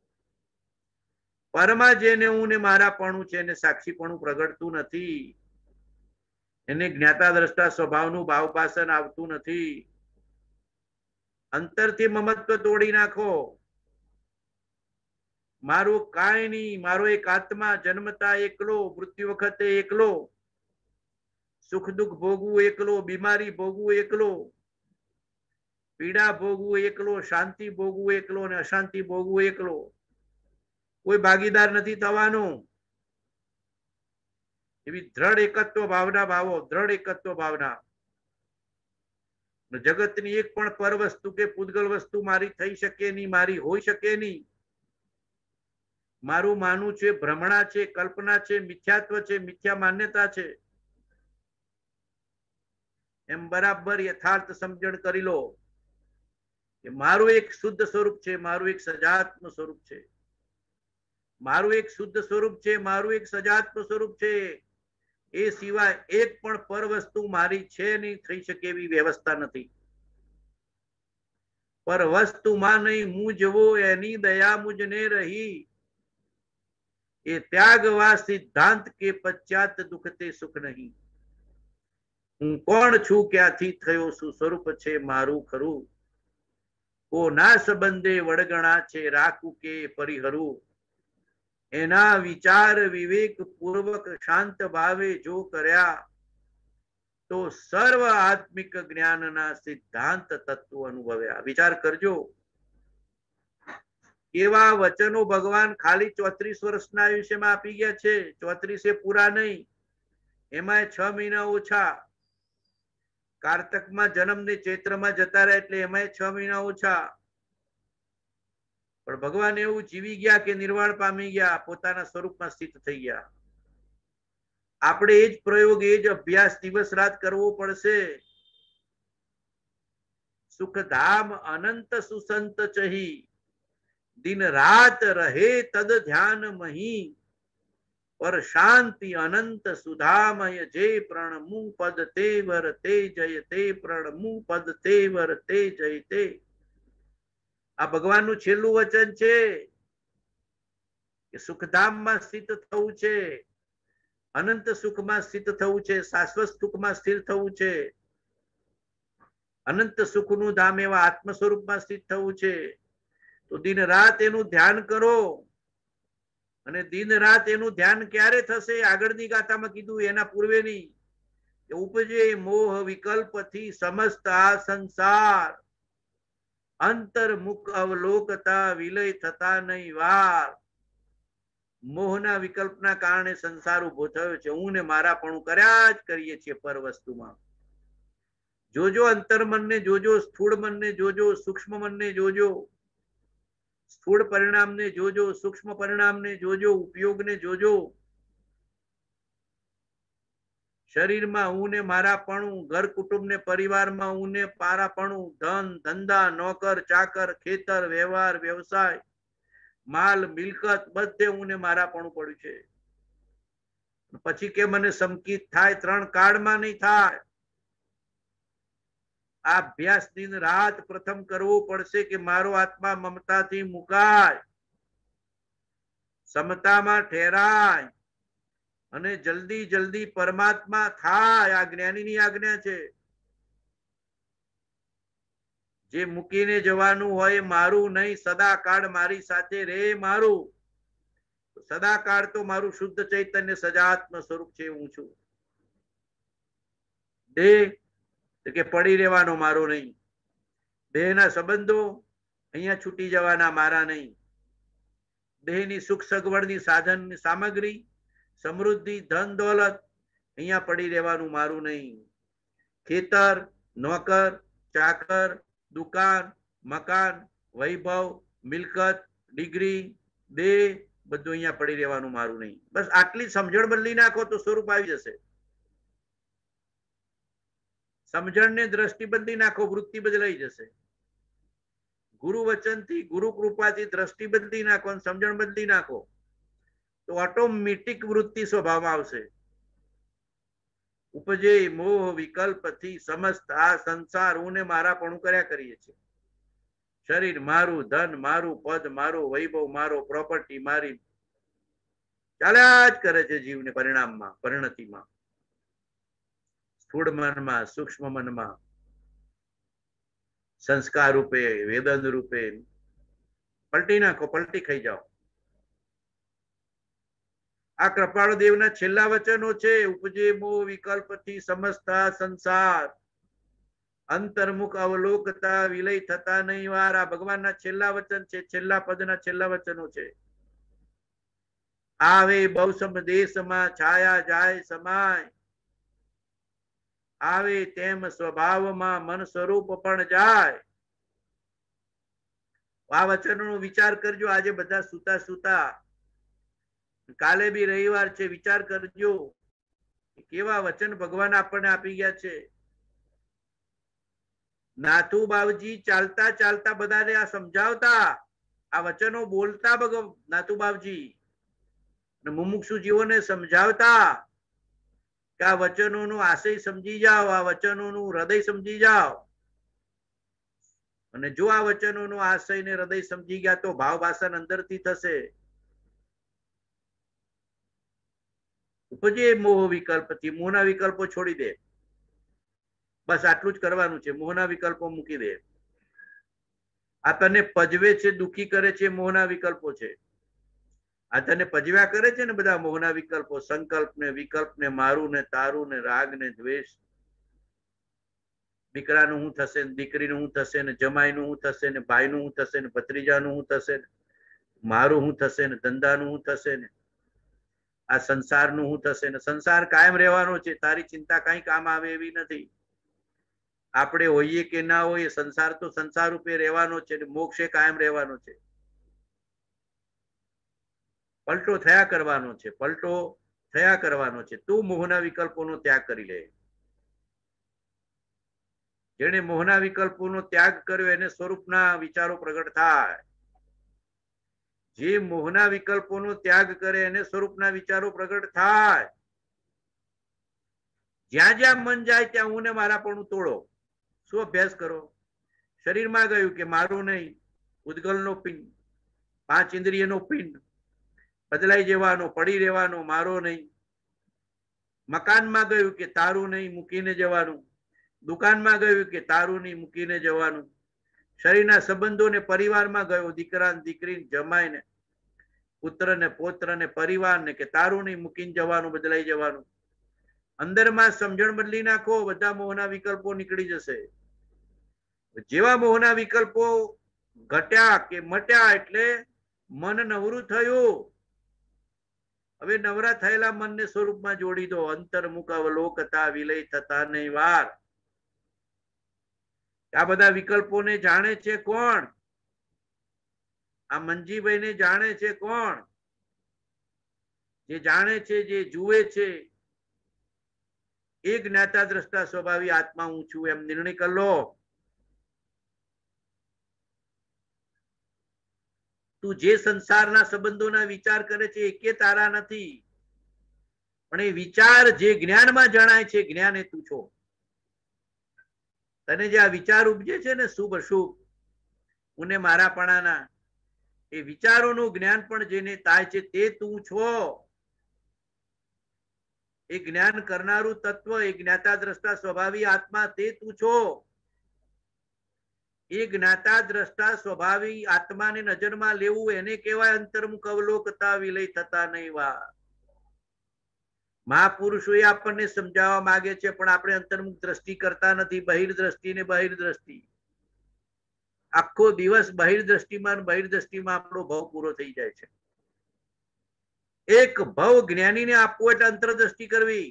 પરમાં જેને હું ને મારાપણું છે એને સાક્ષીપણું પ્રગટતું નથી. એને જ્ઞાતા દ્રષ્ટા સ્વભાવનું ભાવભાષણ આવતું નથી. અંતરથી મમત્વ તોડી નાખો. મારું કાંઈ નહીં, મારો એક આત્મા જન્મતા એકલો, મૃત્યુ વખતે એકલો, સુખ દુઃખ ભોગવું એકલો, બીમારી ભોગવું એકલો, પીડા ભોગવું એકલો, શાંતિ ભોગવું એકલો અને અશાંતિ ભોગવું એકલો. કોઈ ભાગીદાર નથી થવાનું. એવી દ્રઢ એકત્વ ભાવના ભાવો. દ્રઢ એકત્વ ભાવના. જગતની એક પણ પર વસ્તુ કે પૂતગલ વસ્તુ મારી થઈ શકે નહીં, મારી હોઈ શકે નહીં. મારું માનવું છે ભ્રમણા છે, કલ્પના છે, મિથ્યાત્વ છે, મિથ્યા માન્યતા છે. એમ બરાબર યથાર્થ સમજણ કરી લો કે મારું એક શુદ્ધ સ્વરૂપ છે, મારું એક સજાત્મ સ્વરૂપ છે, મારું એક શુદ્ધ સ્વરૂપ છે, મારું એક સજાત્મ સ્વરૂપ છે. એ સિવાય એક પણ પર વસ્તુ મારી છે નહીં, થઈ શકે એવી વ્યવસ્થા નથી. પર વસ્તુમાં નહીં મુજવો એની દયા મુજને રહી. એ ત્યાગવા સિદ્ધાંત કે પશ્ચાત દુખતે સુખ નહીં. હું કોણ છું, ક્યાંથી થયો છું, સ્વરૂપ છે મારું ખરું. કોના સંબંધે વડગણા છે, રાખું કે પરિહરું. એના વિચાર વિવેક પૂર્વક શાંત ભાવે જો કર્યા તો સર્વ આત્મિક જ્ઞાનના સિદ્ધાંત તત્વો અનુભવ્યા. વિચાર કરજો એવા વચનો ભગવાન ખાલી ચોત્રીસ વર્ષના આયુષ્યમાં આપી ગયા છે. ચોત્રીસે પૂરા નહીં, એમાં છ મહિના ઓછા. કારતકમાં જન્મ ને ચૈત્રમાં જતા રહ્યા એટલે એમાં છ મહિના ઓછા. પણ ભગવાન એવું જીવી ગયા કે નિર્વાણ પામી ગયા, પોતાના સ્વરૂપમાં સ્થિત થઈ ગયા. આપણે એ જ પ્રયોગ, એ જ અભ્યાસ દિવસ રાત કરવો પડશે. સુખધામ અનંત સુસંત ચહી, દિન રાત રહે તદ ધ્યાન મહી. પર શાંતિ અનંત સુધામય જે પ્રણમુ પદ તે વર તે જય તે પ્રણમુ પદ તે વર તે જય તે. આ ભગવાનનું છેલ્લું વચન છે કે સુખધામમાં સ્થિત થવું છે, અનંત સુખમાં સ્થિત થવું છે, શાશ્વત સુખમાં સ્થિર થવું છે, અનંત સુખનું ધામ એવા આત્મ સ્વરૂપમાં સ્થિત થવું છે. તો દિન રાત એનું ધ્યાન કરો. અને દિન રાત એનું ધ્યાન ક્યારે થશે? આગળની ગાથામાં કીધું, એના પૂર્વેની. ઉપજે મોહ વિકલ્પ થી સમસ્ત આ સંસાર, અંતર્મુખ અવલોકતા વિલય થતા નહીં વાર. મોહના વિકલ્પના કારણે સંસાર ઉભો થયો છે. હું ને મારા પણ કર્યા જ કરીએ છીએ પર વસ્તુમાં. જોજો અંતર મનને જોજો, સ્થૂળ મનને જોજો, સૂક્ષ્મ મનને જોજો. સ્થૂળ પરિણામને જોજો, સૂક્ષ્મ પરિણામને જોજો, ઉપયોગને જોજો. શરીરમાં હું ને મારાપણું, ઘર કુટુંબ ને પરિવારમાં હું ને પારાપણું, ધન ધંધા નોકર ચાકર ખેતર વ્યવહાર વ્યવસાય માલ મિલકત બધે હું ને મારાપણું પડ્યું છે. પછી કે મને સંકિત થાય, ત્રણ કાળમાં નહીં થાય. આ અભ્યાસ દિન રાત પ્રથમ કરવો પડશે કે મારો આત્મા મમતાથી મુકાય, સમતામાં ઠેરાય અને જલ્દી જલ્દી પરમાત્મા થાય. આ જ્ઞાનીની આજ્ઞા છે. જે મૂકીને જવાનું હોય મારું નહીં, સદાકાળ મારી સાથે રે મારું. સદાકાળ તો મારું શુદ્ધ ચૈતન્ય સજાત્મ સ્વરૂપ છે, હું છું. દેહ કે પડી રહેવાનો મારો નહીં. દેહના સંબંધો અહીંયા છૂટી જવાના મારા નહીં. દેહની સુખ સગવડની સાધનની સામગ્રી સમૃદ્ધિ ધન દોલત અહીંયા પડી રહેવાનું મારું નહીં. ખેતર નોકર ચાકર દુકાન મકાન વૈભવ મિલકત ડિગ્રી દેહ બધું અહીંયા પડી રહેવાનું મારું નહીં. બસ આટલી સમજણ બદલી નાખો તો સ્વરૂપ આવી જશે. સમજણને દ્રષ્ટિ બદલી નાખો, વૃત્તિ બદલાઈ જશે. ગુરુ વચનથી ગુરુ કૃપાથી દ્રષ્ટિ બદલી નાખો અને સમજણ બદલી નાખો તો ઓટોમેટિક વૃત્તિ સ્વભાવમાં આવશે. ઉપજે મોહ વિકલ્પથી સમસ્ત આ સંસાર હું ને મારા પણ કર્યા કરીએ છીએ. શરીર મારું, ધન મારું, પદ મારું, વૈભવ મારો, પ્રોપર્ટી મારી, ચાલ્યા જ કરે છે જીવને પરિણામમાં પરિણતિમાં. સ્થૂળ મનમાં સૂક્ષ્મ મનમાં સંસ્કાર રૂપે વેદન રૂપે પલટી નાખો, પલટી ખાઈ જાઓ. આ કૃપાળુ દેવના છેલ્લા વચનો છે. ઉપજે મોહ વિકલ્પથી સમસ્ત સંસાર, અંતર્મુખ અવલોકતા વિલય થતા નહીં વાર. આ ભગવાનના છેલ્લા વચન છે, છેલ્લા પદના છેલ્લા વચનો છે. આવે બહુસમ દેશમાં છાયા જાય સમાય, આવે તેમ સ્વભાવમાં મન સ્વરૂપ પણ જાય. આ વચનોનો વિચાર કરજો. આજે બધા સુતા સુતા, કાલે બી રવિવાર છે, વિચાર કરજો કેવા વચન ભગવાન આપણને આપી ગયા છે. નાથુ બાવજી ચાલતા ચાલતા બધાને આ સમજાવતા, આ વચનો બોલતા ભગવ નાથુ બાવજી મુમુક્ષુ જીવોને સમજાવતા કે આ વચનોનો આશય સમજી જાઓ, આ વચનોનું હૃદય સમજી જાઓ. અને જો આ વચનોનો આશય ને હૃદય સમજી ગયા તો ભાવ ભાષણ અંદરથી થશે. ઉપજે મોહ વિકલ્પથી, મોહના વિકલ્પો છોડી દે. બસ આટલું જ કરવાનું છે. મોહના વિકલ્પો મૂકી દે. આ તને પજવે છે, દુખી કરે છે, મોહના વિકલ્પો છે. આ તને પજવ્યા કરે છે ને બધા મોહના વિકલ્પો, સંકલ્પ ને વિકલ્પ ને મારું ને તારું ને રાગ ને દ્વેષ. દીકરાનું શું થશે ને દીકરીનું શું થશે ને જમાઈનું શું થશે ને ભાઈનું શું થશે ને ભત્રીજાનું શું થશે ને મારું શું થશે ને ધંધાનું શું થશે ને આ સંસારનું શું થશે ને. સંસાર કાયમ રહેવાનો છે. તારી ચિંતા કઈ કામ આવે એવી નથી. આપણે હોઈએ કે ના હોઈએ, સંસાર તો સંસાર રૂપે રહેવાનો છે. મોક્ષે કાયમ રહેવાનો છે. પલટો થયા કરવાનો છે. પલટો થયા કરવાનો છે. તું મોહના વિકલ્પોનો ત્યાગ કરી લે. જેને મોહના વિકલ્પોનો ત્યાગ કર્યો એને સ્વરૂપના વિચારો પ્રગટ થાય. જે મોહના વિકલ્પોનો ત્યાગ કરે એને સ્વરૂપના વિચારો પ્રગટ થાય. જ્યાં જ્યાં મન જાય ત્યાં હું ને મારા પણ તોડો. શું અભ્યાસ કરો? શરીરમાં ગયું કે મારું નહીં, ઉદ્ગલનો પિંડ, પાંચ ઇન્દ્રિયનો પિંડ, બદલાઈ જવાનો, પડી રહેવાનો, મારો નહીં. મકાનમાં ગયું કે તારું નહીં, મૂકીને જવાનું. દુકાનમાં ગયું કે તારું નહીં, મૂકીને જવાનું. શરીરના સંબંધોને પરિવારમાં ગયો, દીકરા દીકરી જમાઈને, પુત્ર ને પૌત્ર ને પરિવાર ને કે તારું નહીં, મૂકીને જવાનું, બદલાઈ જવાનું. અંદરમાં સમજણ બદલી નાખો, બધા મોહના વિકલ્પો નીકળી જશે. જેવા મોહના વિકલ્પો ઘટ્યા કે મટ્યા એટલે મન નવરું થયું. હવે નવરા થયેલા મનને સ્વરૂપમાં જોડી દો. અંતર્મુખ અવલોકતા વિલય થતા નહીં વાર. આ બધા વિકલ્પોને જાણે છે કોણ? આ મંજીભાઈને જાણે છે કોણ? જે જાણે છે, જે જુએ છે એ જ્ઞાતા દ્રષ્ટા સ્વભાવી આત્મા હું છું એમ નિર્ણય કરી લો. તું જે સંસારના સંબંધોના વિચાર કરે છે એ કે તારા નથી, પણ એ વિચાર જે જ્ઞાનમાં જણાય છે જ્ઞાન એ તું છો. તને જે આ વિચાર ઉપજે છે ને શુભ અશુભ ઉને મારાપણાના, એ વિચારોનું જ્ઞાન પણ જેને થાય છે તે તું છો. એ જ્ઞાન કરનારું તત્વ, એ જ્ઞાતા દ્રષ્ટા સ્વભાવી આત્મા તે તું છો. એ જ્ઞાતા દ્રષ્ટા સ્વભાવી આત્માને નજરમાં લેવું એને કહેવાય અંતર્મુખ અવલોકતા વિલય થતા નહીં વાર. મહાપુરુષો એ આપણને સમજાવવા માંગે છે પણ આપણે અંતર્મુખ દ્રષ્ટિ કરતા નથી. બહિર દ્રષ્ટિ ને બહિર દ્રષ્ટિ, આખો દિવસ બહિર દ્રષ્ટિમાં બહિર દ્રષ્ટિમાં આપણો ભાવ પૂરો થઈ જાય છે. એક ભાવ જ્ઞાનીને આપવો એટલે અંતરદ્રષ્ટિ કરવી,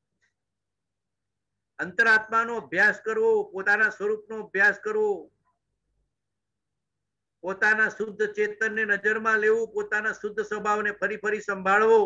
અંતરાત્માનો અભ્યાસ કરવો, પોતાના સ્વરૂપનો અભ્યાસ કરવો, પોતાના શુદ્ધ ચેતનને નજરમાં લેવું, પોતાના શુદ્ધ સ્વભાવને ફરી ફરી સંભાળવો,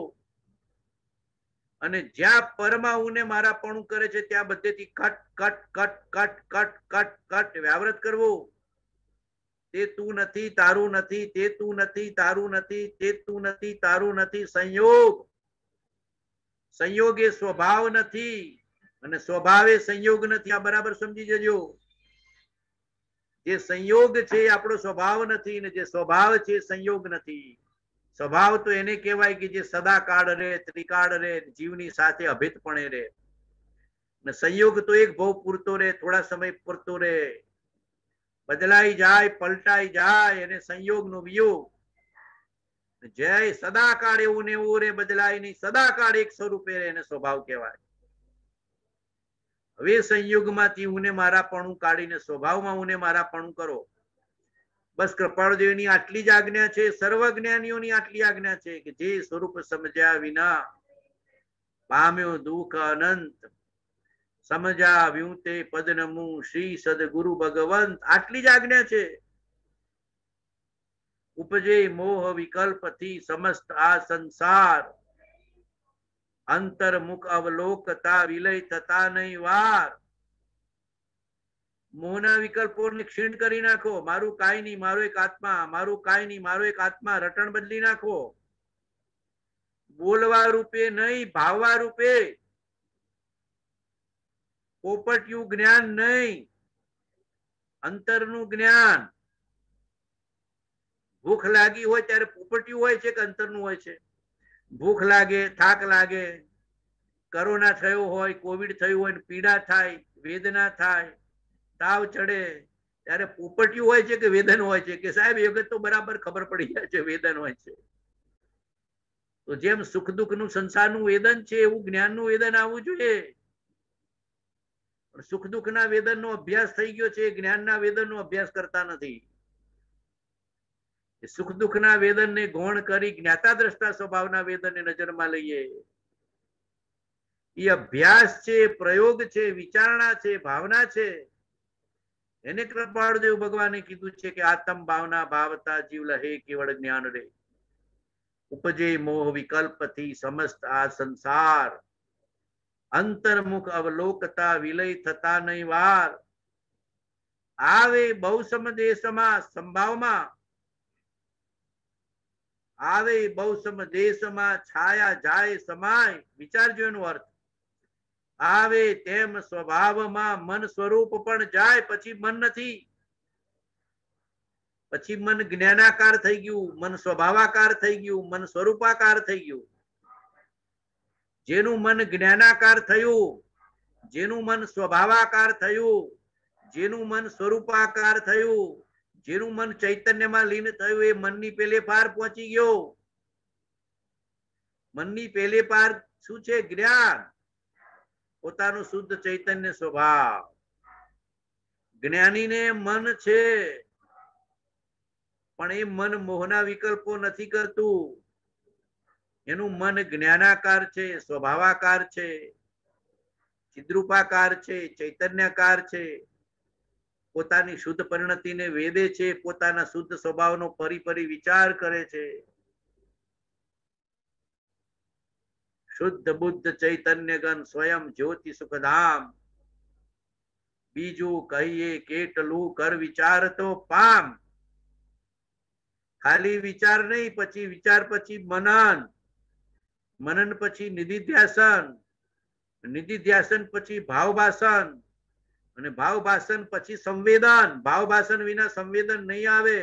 અને જ્યાં પરમાં હું ને મારાપણું કરે છે ત્યાં બધેથી cut cut cut cut cut cut cut વ્યાવૃત કરવું. તે તું નથી, તારું નથી, તે તું નથી, તારું નથી, તે તું નથી, તારું નથી. સંયોગ, સંયોગ એ સ્વભાવ નથી અને સ્વભાવ એ સંયોગ નથી. આ બરાબર સમજી જજો. જે સંયોગ છે એ આપણો સ્વભાવ નથી ને જે સ્વભાવ છે એ સંયોગ નથી. સ્વભાવ તો એને કહેવાય કે જે સદાકાળ રહે, ત્રિકાળ રહે, જીવની સાથે અભેદપણે રહે. ને સંયોગ તો એક ભાવ પૂરતો રહે, થોડા સમય પૂરતો રહે, બદલાઈ જાય, પલટાઈ જાય, અને સંયોગનો વિયોગ. જય સદાકાળ એવું ને એવું રે, બદલાય નહીં, સદાકાળ એક સ્વરૂપે રહે, એને સ્વભાવ કહેવાય. હવે સંયોગમાંથી ઉને મારાપણું કાઢીને સ્વભાવમાં ઉને મારાપણું કરો. બસ કૃપાળદેવની આટલી જ આજ્ઞા છે, સર્વજ્ઞાનીઓની આટલી આજ્ઞા છે કે જે સ્વરૂપ સમજ્યા વિના પામ્યો દુઃખ અનંત, સમજાવ્યું તે પદનમું શ્રી સદગુરુ ભગવંત. આટલી જ આજ્ઞા છે. ઉપજે મોહ વિકલ્પથી સમસ્ત આ સંસાર, અંતર્મુખ અવલોકતા વિલય થતા નહીં વાર. મોહના વિકલ્પોને ક્ષીણ કરી નાખો. મારું કાંઈ નહીં, મારો એક આત્મા, મારું કાંઈ નહીં, મારો એક આત્મા. રટણ બદલી નાખો. બોલવા રૂપે નહીં, ભાવવા રૂપે. પોપટિયું જ્ઞાન નહીં, અંતરનું જ્ઞાન. ભૂખ લાગી હોય ત્યારે પોપટિયું હોય છે કે અંતરનું હોય છે? ભૂખ લાગે, થાક લાગે, કોરોના થયો હોય, કોવિડ થયું હોય, પીડા થાય, વેદના થાય, તાવ ચડે, ત્યારે પોપટિયું હોય છે કે વેદન હોય છે? કે સાહેબ એ વખત તો બરાબર ખબર પડી જાય છે વેદન હોય છે. તો જેમ સુખ દુઃખ નું સંસારનું વેદન છે એવું જ્ઞાનનું વેદન આવવું જોઈએ. સુખ દુઃખ ના વેદન નો અભ્યાસ થઈ ગયો છે, જ્ઞાનના વેદન નો અભ્યાસ કરતા નથી. સુખ દુઃખ ના વેદન ને ગૌણ કરી જ્ઞાતા દ્રષ્ટા સ્વભાવના વેદન ને નજરમાં લઈએ. એ અભ્યાસ છે, પ્રયોગ છે, વિચારણા છે, ભાવના છે. એને કૃપાળદેવ ભગવાને કીધું છે કે આત્મ ભાવના ભાવતા જીવ લહે કેવળ જ્ઞાન રે. ઉપજે મોહ વિકલ્પથી સમસ્ત આ સંસાર, અંતર્મુખ અવલોકતા વિલય થતા નહીં વાર. આવે બહુ સમદેશમાં સંભાવમાં આવે બહુ સમ દેશમાં છાયા જાય સમાય. વિચારજો એનો અર્થ. આવે તેમ સ્વભાવમાં મન સ્વરૂપ પણ જાય, પછી મન નથી. પછી મન જ્ઞાનાકાર થઈ ગયું, મન સ્વભાવાકાર થઈ ગયું, મન સ્વરૂપાકાર થઈ ગયું. જેનું મન જ્ઞાનાકાર થયું, જેનું મન સ્વભાવાકાર થયું, જેનું મન સ્વરૂપાકાર થયું, જેનું મન ચૈતન્યમાં લીન થયું, એ મનની પેલે પાર પહોંચી ગયો. મનની પેલે પાર શું છે? જ્ઞાન. પોતાનું શુદ્ધ ચૈતન્ય સ્વભાવ. જ્ઞાનીને મન છે, પણ એ મન મોહના વિકલ્પો નથી કરતું. એનું મન જ્ઞાનાકાર છે, સ્વભાવાકાર છે, ચિદ્રૂપાકાર છે, ચૈતન્યકાર છે. પોતાની શુદ્ધ પરિણતિને વેદે છે, પોતાના શુદ્ધ સ્વભાવનો પરી પરી વિચાર કરે છે. શુદ્ધ બુદ્ધ ચૈતન્ય ગણ સ્વયં જ્યોતિ સુખધામ. બીજું કહીએ કેટલું કર વિચાર તો પામ. ખાલી વિચાર નહીં, પછી વિચાર પછી મનન, મનન પછી નિધિધ્યાસન, નિધિધ્યાસન પછી ભાવભાષણ, અને ભાવભાષણ પછી સંવેદન. ભાવભાષણ વિના સંવેદન નહીં આવે.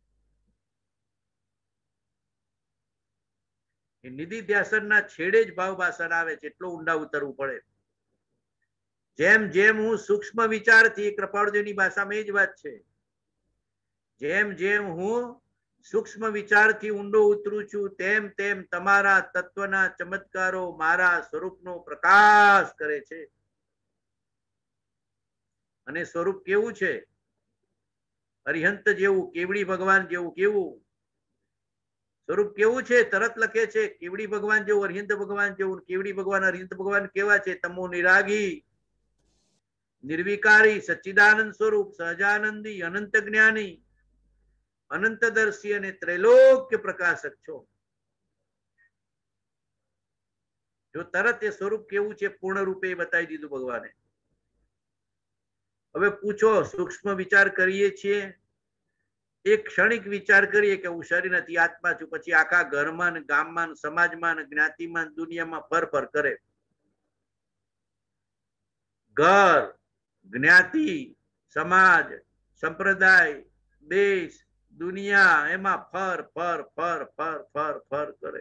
એ નિધિધ્યાસન ના છેડે જ ભાવભાષણ આવે છે. એટલું ઊંડા ઉતરવું પડે. જેમ જેમ હું સૂક્ષ્મ વિચારથી, કૃપાળુજીની ભાષામાં એ જ વાત છે, જેમ જેમ હું સૂક્ષ્મ વિચારથી ઊંડો ઉતરું છું, તેમ તેમ તમારા તત્વના ચમત્કારો મારા સ્વરૂપનો પ્રકાશ કરે છે. અને સ્વરૂપ કેવું છે? અરિહંત જેવું, કેવડી ભગવાન જેવું. કેવું સ્વરૂપ કેવું છે? તરત લખે છે કેવડી ભગવાન જેવું, અરિહંત ભગવાન જેવું. કેવડી ભગવાન, અરિહંત ભગવાન કેવા છે? તમો નિરાગી, નિર્વિકારી, સચ્ચિદાનંદ સ્વરૂપ, સહજાનંદી, અનંત જ્ઞાની, અનંતદર્શી અને ત્રૈલોક્ય પ્રકાશક છો. જો તરત એ સ્વરૂપ કેવું છે પૂર્ણ રૂપે બતાવી દીધું ભગવાને. હવે પૂછો, સૂક્ષ્મ વિચાર કરીએ છીએ, એક ક્ષણિક વિચાર કરીએ કે હું શરીર નથી, આત્મા છું, પછી આખા ઘરમાં, ગામમાં, સમાજમાં, જ્ઞાતિમાં, દુનિયામાં ફર ફર કરે. ઘર, જ્ઞાતિ, સમાજ, સંપ્રદાય, દેશ, દુનિયા, એમાં ફર ફર ફર ફર ફર ફર કરે.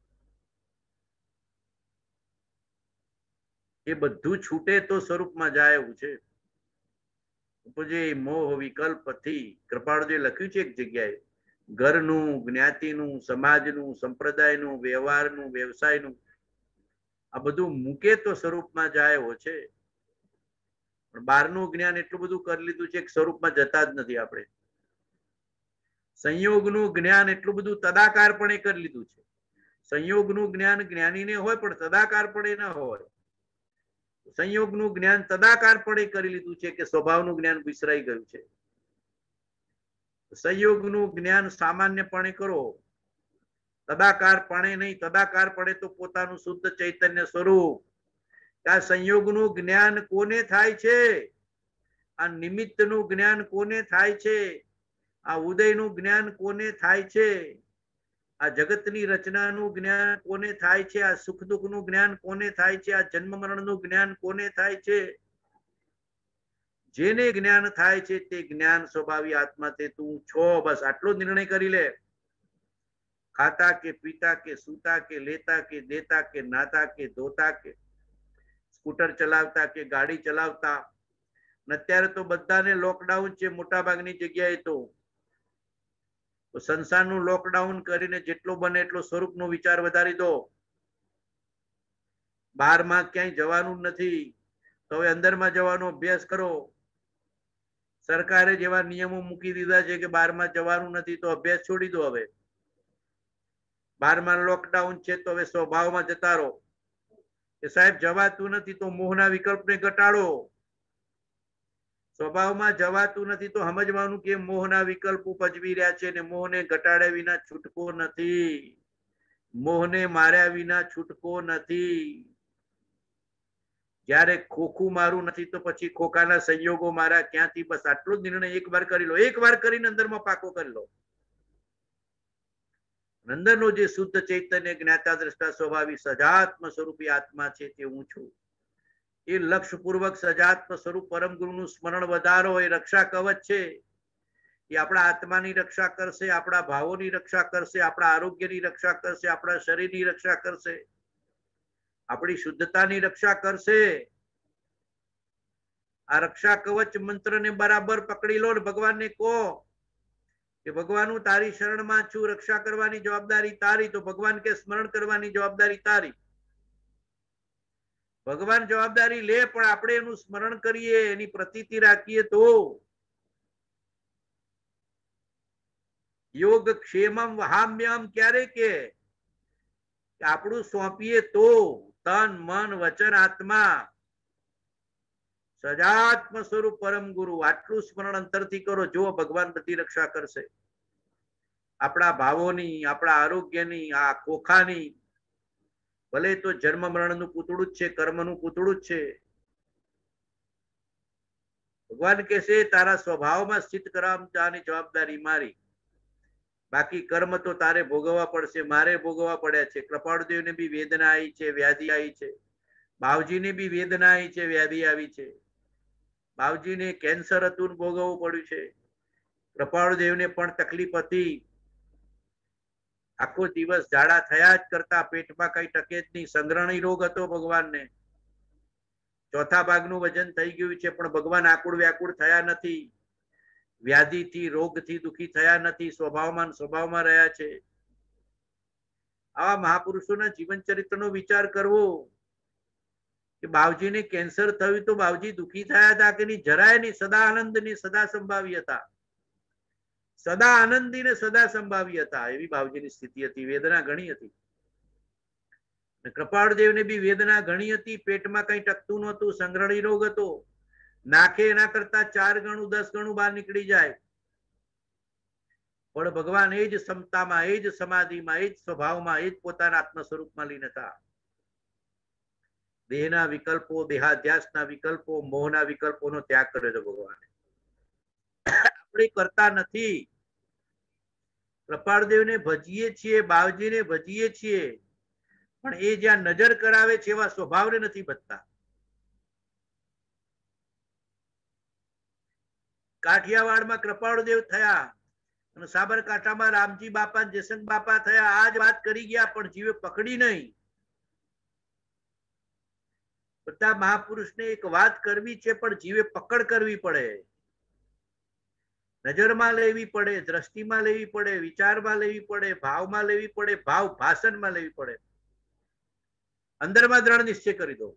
એ બધું છૂટે તો સ્વરૂપમાં જાય એવું છે. ઉપજે મોહ વિકલ્પથી. કૃપાળુજીએ લખ્યું છે એક જગ્યાએ, ઘરનું, જ્ઞાતિનું, સમાજનું, સંપ્રદાયનું, વ્યવહારનું, વ્યવસાયનું, આ બધું મૂકે તો સ્વરૂપમાં જાય એવો છે. પણ બહારનું જ્ઞાન એટલું બધું કરી લીધું છે કે સ્વરૂપમાં જતા જ નથી આપણે. સંયોગનું જ્ઞાન એટલું બધું તદાકારપણે કરી લીધું છે. સંયોગનું જ્ઞાન જ્ઞાનીને હોય, પણ તદાકારપણે ન હોય. સંયોગનું જ્ઞાન તદાકારપણે કરી લીધું છે કે સ્વભાવનું જ્ઞાન વિસરાઈ ગયું છે. સંયોગનું જ્ઞાન સામાન્યપણે કરો, તદાકારપણે નહીં. તદાકારપણે તો પોતાનું શુદ્ધ ચૈતન્ય સ્વરૂપ. આ સંયોગનું જ્ઞાન કોને થાય છે? આ નિમિત્તનું જ્ઞાન કોને થાય છે? આ ઉદયનું જ્ઞાન કોને થાય છે? આ જગતની રચનાનું જ્ઞાન કોને થાય છે? આ સુખ દુઃખનું જ્ઞાન કોને થાય છે? આ જન્મ મરણનું જ્ઞાન કોને થાય છે? જેને જ્ઞાન થાય છે તે જ્ઞાન સ્વભાવી આત્મા તે તું છો. બસ આટલો નિર્ણય કરી લે. ખાતા કે પીતા કે સૂતા કે લેતા કે દેતા કે નાતા કે ધોતા કે સ્કૂટર ચલાવતા કે ગાડી ચલાવતા. અત્યારે તો બધાને લોકડાઉન છે મોટા ભાગની જગ્યાએ. તો સંસારનું લોકડાઉન કરીને જેટલો બને એટલો સ્વરૂપનો વિચાર વધારી દો. બહારમાં ક્યાંય જવાનું નથી તો હવે અંદરમાં જવાનો અભ્યાસ કરો. સરકારે જેવા નિયમો મૂકી દીધા છે કે બહારમાં જવાનું નથી, તો અભ્યાસ છોડી દો. હવે બહારમાં લોકડાઉન છે તો હવે સ્વભાવમાં જતા રહો કે સાહેબ જવાતું નથી તો મોહના વિકલ્પને ઘટાડો. સ્વભાવમાં જવાતું નથી તો સમજવાનું કે મોહના વિકલ્પ ઉપજવી રહ્યા છે ને મોહને ઘટાડ્યા વિના છૂટકો નથી. મોહને માર્યા વિના છૂટકો નથી. જ્યારે ખોખું મારું નથી તો પછી ખોખાના સંયોગો મારા ક્યાંથી? બસ આટલો જ નિર્ણય એક વાર કરી લો. એક વાર કરીને અંદરમાં પાકો કરી લો. અંદરનો જે શુદ્ધ ચૈતન્ય જ્ઞાતા દ્રષ્ટા સ્વભાવી સજાત્મ સ્વરૂપી આત્મા છે તે હું છું. એ લક્ષ્યપૂર્વક સજાત્મ સ્વરૂપ પરમ ગુરુનું સ્મરણ વધારો એ રક્ષા કવચ છે. એ આપણા આત્માની રક્ષા કરશે, આપણા ભાવોની રક્ષા કરશે, આપણા આરોગ્યની રક્ષા કરશે, આપણા શરીરની રક્ષા કરશે, આપણી શુદ્ધતાની રક્ષા કરશે. આ રક્ષા કવચ મંત્રને બરાબર પકડી લો ને ભગવાનને કહો કે ભગવાન હું તારી શરણમાં છું, રક્ષા કરવાની જવાબદારી તારી. તો ભગવાન કે સ્મરણ કરવાની જવાબદારી તારી. ભગવાન જવાબદારી લે પણ આપણે એનું સ્મરણ કરીએ, એની પ્રતીતિ રાખીએ તો. યોગ ક્ષેમમ વહામ્યમ ક્યારે કે આપણું સોંપીએ તો તન મન વચન આત્મા સજાત્મ સ્વરૂપ પરમ ગુરુ આટલું સ્મરણ અંતરથી કરો. જો ભગવાન બધી રક્ષા કરશે, આપણા ભાવોની, આપણા આરોગ્યની, આ ખોખાની. ભલે તો જન્મ મરણનું પૂતળું જ છે, કર્મનું પૂતળું જ છે. ભગવાન કહેશે તારા સ્વભાવમાં સ્થિત કરવાની જવાબદારી મારી. બાકી કર્મ તો તારે ભોગવવા પડશે, મારે ભોગવવા પડ્યા છે. કૃપાળુદેવને બી વેદના આવી છે, વ્યાધિ આવી છે. બાવજીને બી વેદના આવી છે, વ્યાધિ આવી છે. બાવજીને કેન્સર હતું, ભોગવવું પડ્યું છે. કૃપાળુદેવને પણ તકલીફ હતી. આખો દિવસ ઝાડા થયા જ કરતા, પેટમાં કઈ ટકે જ નહીં. સંગ્રહણી રોગ હતો ભગવાનને. ચોથા ભાગનું વજન થઈ ગયું છે, પણ ભગવાન આકુળ વ્યાકુળ થયા નથી. વ્યાધિથી, રોગથી દુઃખી થયા નથી. સ્વભાવમાં સ્વભાવમાં રહ્યા છે. આવા મહાપુરુષોના જીવન ચરિત્રનો વિચાર કરવો કે બાવજીને કેન્સર થયું તો બાવજી દુઃખી થયા હતા કે નહીં? જરાય નહીં. સદા આનંદની સદા સંભાવી હતા. સદા આનંદી ને સદા સંભાવી હતા. એવી બાવજીની સ્થિતિ હતી. વેદના ઘણી હતી. કૃપાળદેવને બી વેદના ઘણી હતી. પેટમાં કઈ ટકતું નહોતું. સંગ્રહણી રોગ હતો. નાખે એના કરતા ચાર ગણું દસ ગણું બહાર નીકળી જાય. પણ ભગવાન એ જ ક્ષમતામાં, એ જ સમાધિમાં, એ જ સ્વભાવમાં, એ જ પોતાના આત્મ સ્વરૂપમાં લીન હતા. દેહના વિકલ્પો, દેહાધ્યાસના વિકલ્પો, મોહના વિકલ્પોનો ત્યાગ કર્યો છે ભગવાને. આપણે કરતા નથી. કૃપાળદેવને ભજીએ છીએ, બાવજીને ભજીએ છીએ, પણ એ જ્યાં નજર કરાવે છે એવા સ્વભાવને નથી ભજતા. કાઠિયાવાડમાં કૃપાળદેવ થયા અને સાબરકાંઠામાં રામજી બાપા, જયસંગ બાપા થયા. આ જ વાત કરી ગયા, પણ જીવે પકડી નહીં. બધા મહાપુરુષને એક વાત કરવી છે, પણ જીવે પકડ કરવી પડે. નજરમાં લેવી પડે, દ્રષ્ટિમાં લેવી પડે, વિચારમાં લેવી પડે, ભાવમાં લેવી પડે, ભાવ ભાષણમાં લેવી પડે. અંદરમાં દ્રઢ નિશ્ચય કરી દો.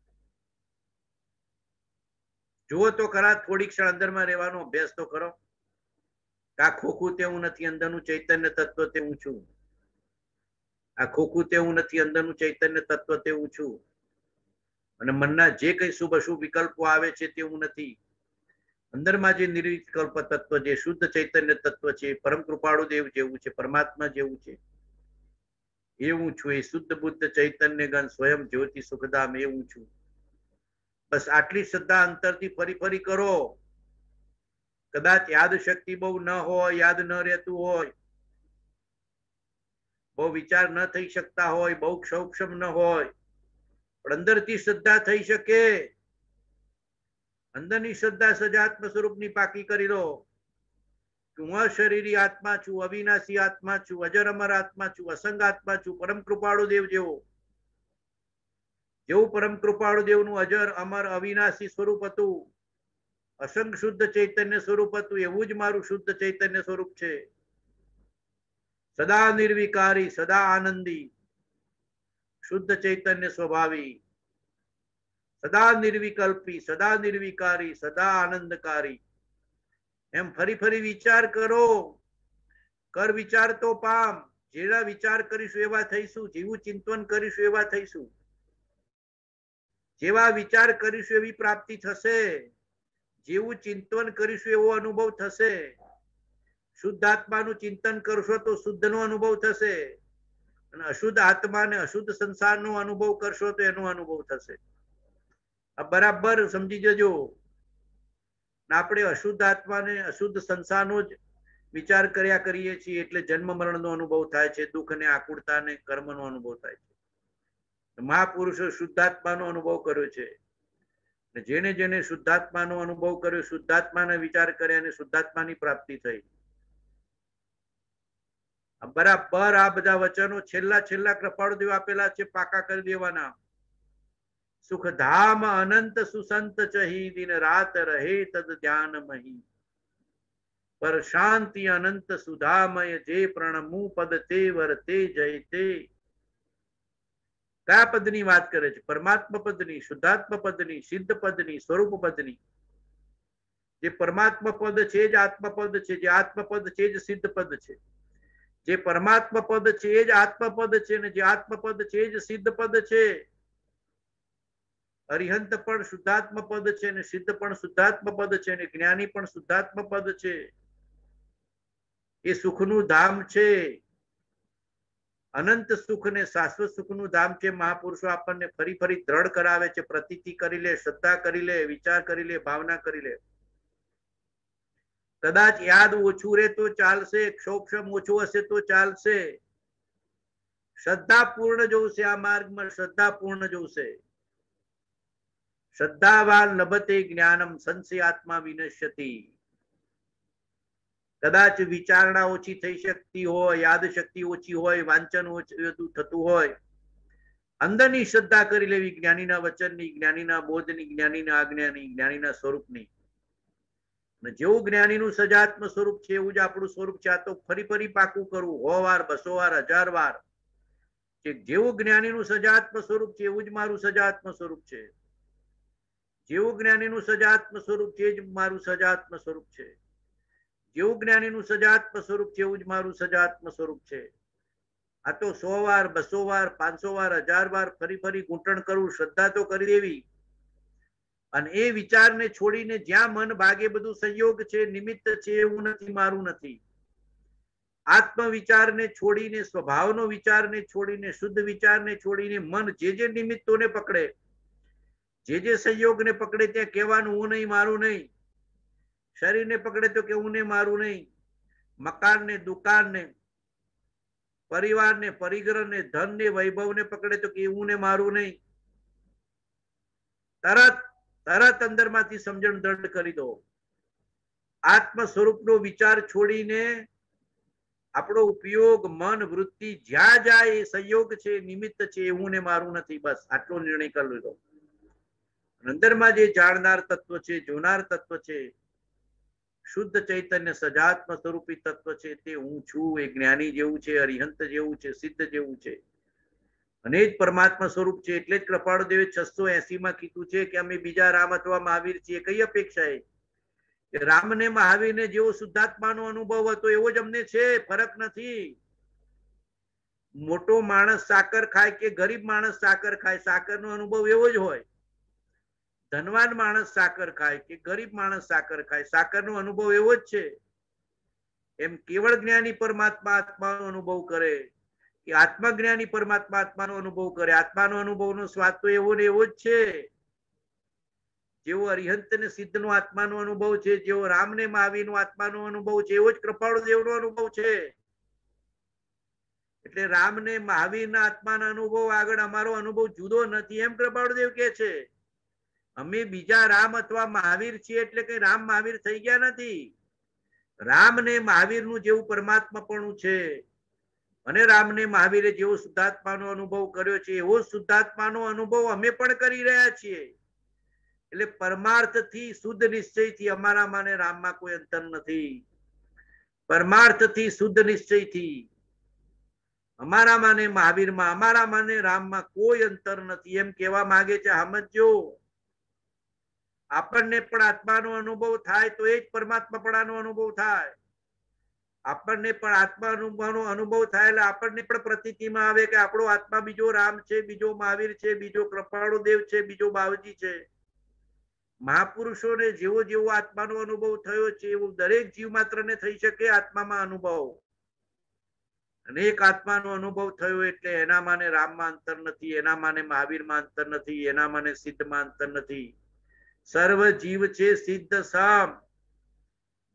જુઓ તો ખરા, થોડી ક્ષણ અંદરમાં રહેવાનો અભ્યાસ તો કરો. આ ખોખું તે હું નથી, અંદરનું ચૈતન્ય તત્વ તે હું છું. આ ખોખું તે હું નથી, અંદરનું ચૈતન્ય તત્વ તે હું છું. અને મનના જે કઈ શુભ અશુભ વિકલ્પો આવે છે તે હું નથી. અંદરમાં જે નિર્વિકલ્પ તત્વ, જે શુદ્ધ ચૈતન્ય તત્વ છે, પરમ કૃપાળુ દેવ જેવું છે, પરમાત્મા જેવું છે, એ હું છું. એ શુદ્ધ બુદ્ધ ચૈતન્ય ગણ સ્વયં જ્યોતિ સુખધામ એ હું છું. બસ આટલી શ્રદ્ધા અંતરથી ફરી ફરી કરો. કદાચ યાદ શક્તિ બહુ ન હોય, યાદ ન રહેતું હોય, બહુ વિચાર ન થઈ શકતા હોય, બહુ ક્ષૌક્ષમ ન હોય, પણ અંદરથી શ્રદ્ધા થઈ શકે. અંદરની શ્રદ્ધા સજાત્મ સ્વરૂપની પાકી કરી લો. હું અશરીરી આત્મા છું, અવિનાશી આત્મા છું, અજર અમર આત્મા છું, અસંગ આત્મા છું. પરમ કૃપાળુ દેવ જેવો, જેવું પરમ કૃપાળુ દેવનું અજર અમર અવિનાશી સ્વરૂપ હતું, અસંગ શુદ્ધ ચૈતન્ય સ્વરૂપ હતું, એવું જ મારું શુદ્ધ ચૈતન્ય સ્વરૂપ છે. સદા નિર્વિકારી, સદા આનંદી, શુદ્ધ ચૈતન્ય સ્વભાવી, સદા નિર્વિકલ્પી, સદા નિર્વિકારી, સદા આનંદકારી. એમ ફરી ફરી વિચાર કરો. કર વિચાર તો પામ. જેવા વિચાર કરીશું એવા થઈશું. જેવું ચિંતન કરીશું એવા થઈશું. જેવા વિચાર કરીશું એવી પ્રાપ્તિ થશે. જેવું ચિંતન કરીશું એવો અનુભવ થશે. શુદ્ધ આત્માનું ચિંતન કરશો તો શુદ્ધ નો અનુભવ થશે, અને અશુદ્ધ આત્માને અશુદ્ધ સંસારનો અનુભવ કરશો તો એનો અનુભવ થશે. આ બરાબર સમજી જજો. આપણે અશુદ્ધ આત્માને અશુદ્ધ સંસારનો જ વિચાર કર્યા કરીએ છીએ એટલે જન્મ મરણનો અનુભવ થાય છે, દુઃખ અને આકુળતા અને કર્મનો અનુભવ થાય છે. મહાપુરુષો શુદ્ધાત્માનો અનુભવ કર્યો છે. જેને જેને શુદ્ધાત્માનો અનુભવ કર્યો, શુદ્ધાત્માને વિચાર કર્યા અને શુદ્ધાત્માની પ્રાપ્તિ થઈ. બરાબર આ બધા વચનો છેલ્લા છેલ્લા કૃપાળુદેવ આપેલા છે, પાકા કરી દેવાના. સુખધામ અનંત સુસંત ચહી, દિન રાત રહે તદ ધ્યાન મહી. પર શાંતિ અનંત સુધામય, જે પ્રણમુ પદ તે વર્તે જય તે. કયા પદની વાત કરે છે? પરમાત્મા પદની, શુદ્ધાત્મા પદની, સિદ્ધ પદની, સ્વરૂપ પદની. જે પરમાત્મા પદ છે જ આત્મા પદ છે, જે આત્મા પદ છે જ સિદ્ધ પદ છે. જે પરમાત્મા પદ છે એ જ આત્મા પદ છે, ને જે આત્મા પદ છે એ જ સિદ્ધ પદ છે. અરિહંત પણ શુદ્ધાત્મા પદ છે, ને સિદ્ધ પણ શુદ્ધાત્મા પદ છે, ને જ્ઞાની પણ શુદ્ધાત્મા પદ છે. એ સુખનું ધામ છે, અનંત સુખ ને શાશ્વત સુખનું ધામ છે. મહાપુરુષો આપણને ફરી ફરી દ્રઢ કરાવે છે. પ્રતીતિ કરી લે, શ્રદ્ધા કરી લે, વિચાર કરી લે, ભાવના કરી લે. કદાચ યાદ ઓછું રહે તો ચાલશે, ક્ષોક્ષમ ઓછું હશે તો ચાલશે. શ્રદ્ધા પૂર્ણ જોશે, આ માર્ગમાં શ્રદ્ધા પૂર્ણ જોશે. શ્રદ્ધાવાન લભતે જ્ઞાનમ સંશયાત્મા વિનશ્યતિ. કદાચ વિચારણા ઓછી થઈ શકતી હોય, યાદ શક્તિ ઓછી હોય, વાંચન ઓછું થતું હોય, અંદરની શ્રદ્ધા કરી લેવી જ્ઞાનીના વચનની, જ્ઞાનીના બોધની, જ્ઞાનીના આજ્ઞાની, જ્ઞાનીના સ્વરૂપની. જેવું જ્ઞાનીનું સજાત્મ સ્વરૂપ છે એવું જ આપણું સ્વરૂપ છે. આ તો ફરી ફરી પાકું કરવું, સો વાર, બસો વાર, હજાર વાર. જેવું જ્ઞાનીનું સજાત્મ સ્વરૂપ છે એવું જ મારું સજાત્મ સ્વરૂપ છે. જેવું જ્ઞાનીનું સજાત્મ સ્વરૂપ છે જ મારું સજાત્મ સ્વરૂપ છે. જેવું જ્ઞાનીનું સજાત્મ સ્વરૂપ છે એવું જ મારું સજાત્મ સ્વરૂપ છે. આ તો સો વાર, બસો વાર, પાંચસો વાર, હજાર વાર ફરી ફરી ઘૂંટણ કરવું, શ્રદ્ધા તો કરી દેવી. અને એ વિચારને છોડીને જ્યાં મન ભાગે બધું સંયોગ છે, નિમિત્ત છે, એવું નથી, મારું નથી. આત્મ વિચારને છોડીને, સ્વભાવનો વિચારને છોડીને, શુદ્ધ વિચારને છોડીને મન જે જે નિમિત્તોને પકડે, જે જે સંયોગને પકડે ત્યાં કહેવાનું હું નહીં, મારું નહીં. શરીરને પકડે તો કે હું ને મારું નહીં. મકાનને, દુકાનને, પરિવારને, પરિગ્રહને, ધનને, વૈભવને પકડે તો કે હું ને મારું નહીં. તરત તરત અંદરમાંથી સમજણ દંડ કરી દો. આત્મ સ્વરૂપનો વિચાર છોડીને આપણો ઉપયોગ, મન, વૃત્તિ જ્યાં જાય એ સંયોગ છે, નિમિત્ત છે, હું ને મારું નથી. બસ આટલો નિર્ણય કરી લીધો. અંદરમાં જે જાણનાર તત્વ છે, જોનાર તત્વ છે, શુદ્ધ ચૈતન્ય સજાત્મ સ્વરૂપી તત્વ છે, તે હું છું. એ જ્ઞાની જેવું છે, અરિહંત જેવું છે, સિદ્ધ જેવું છે, અને જ પરમાત્મા સ્વરૂપ છે. એટલે જ કૃપાળુદેવે છસો એસી માં કીધું છે કે અમે બીજા રામ અથવા મહાવીર છીએ. કઈ અપેક્ષાએ? રામ ને મહાવીર ને જેવો શુદ્ધાત્માનો અનુભવ હતો એવો જ અમને છે, ફરક નથી. મોટો માણસ સાકર ખાય કે ગરીબ માણસ સાકર ખાય, સાકરનો અનુભવ એવો જ હોય. ધનવાન માણસ સાકર ખાય કે ગરીબ માણસ સાકર ખાય, સાકરનો અનુભવ એવો જ છે. એમ કેવળ જ્ઞાની પરમાત્મા આત્માનો અનુભવ કરે, કે આત્મા જ્ઞાની પરમાત્મા આત્માનો અનુભવ કરે, આત્માનો અનુભવનો સ્વાદ તો એવો ને એવો જ છે. જેવો અરિહંત ને સિદ્ધ નો આત્માનો અનુભવ છે, જેવો રામ ને મહાવીર નો આત્માનો અનુભવ છે, એવો જ કૃપાળુદેવ નો અનુભવ છે. એટલે રામ ને મહાવીર ના આત્માના અનુભવ આગળ અમારો અનુભવ જુદો નથી, એમ કૃપાળુદેવ કે છે. અમે બીજા રામ અથવા મહાવીર છીએ એટલે કઈ રામ મહાવીર થઈ ગયા નથી. રામ ને મહાવીર નું જેવું પરમાત્માપણું છે, અને રામ ને મહાવીરે જેવો શુદ્ધાત્માનો અનુભવ કર્યો છે, એવો શુદ્ધાત્માનો અનુભવ અમે પણ કરી રહ્યા છીએ. એટલે પરમાર્થ થી, શુદ્ધ નિશ્ચય થી અમારામાં ને રામમાં કોઈ અંતર નથી. પરમાર્થ થી, શુદ્ધ નિશ્ચય થી અમારામાં ને મહાવીરમાં, અમારામાં ને રામમાં કોઈ અંતર નથી, એમ કહેવા માંગે છે. સમજો, આપણને પણ આત્માનો અનુભવ થાય તો એ જ પરમાત્માપણાનો અનુભવ થાય. આપણને પણ આત્મા અનુભવનો અનુભવ થાય એટલે આપણને પણ પ્રતીતિમાં આવે કે આપણો આત્મા બીજો રામ છે, બીજો મહાવીર છે, બીજો કૃપાળુદેવ છે, બીજો બાવજી છે. મહાપુરુષોને જેવો જેવો આત્માનો અનુભવ થયો છે એવું દરેક જીવ માત્રને થઈ શકે આત્મામાં અનુભવ. અનેક આત્માનો અનુભવ થયો એટલે એના માને રામમાં અંતર નથી, એના માને મહાવીરમાં અંતર નથી, એના માને સિદ્ધમાં અંતર નથી. સર્વ જીવ છે સિદ્ધ સામ.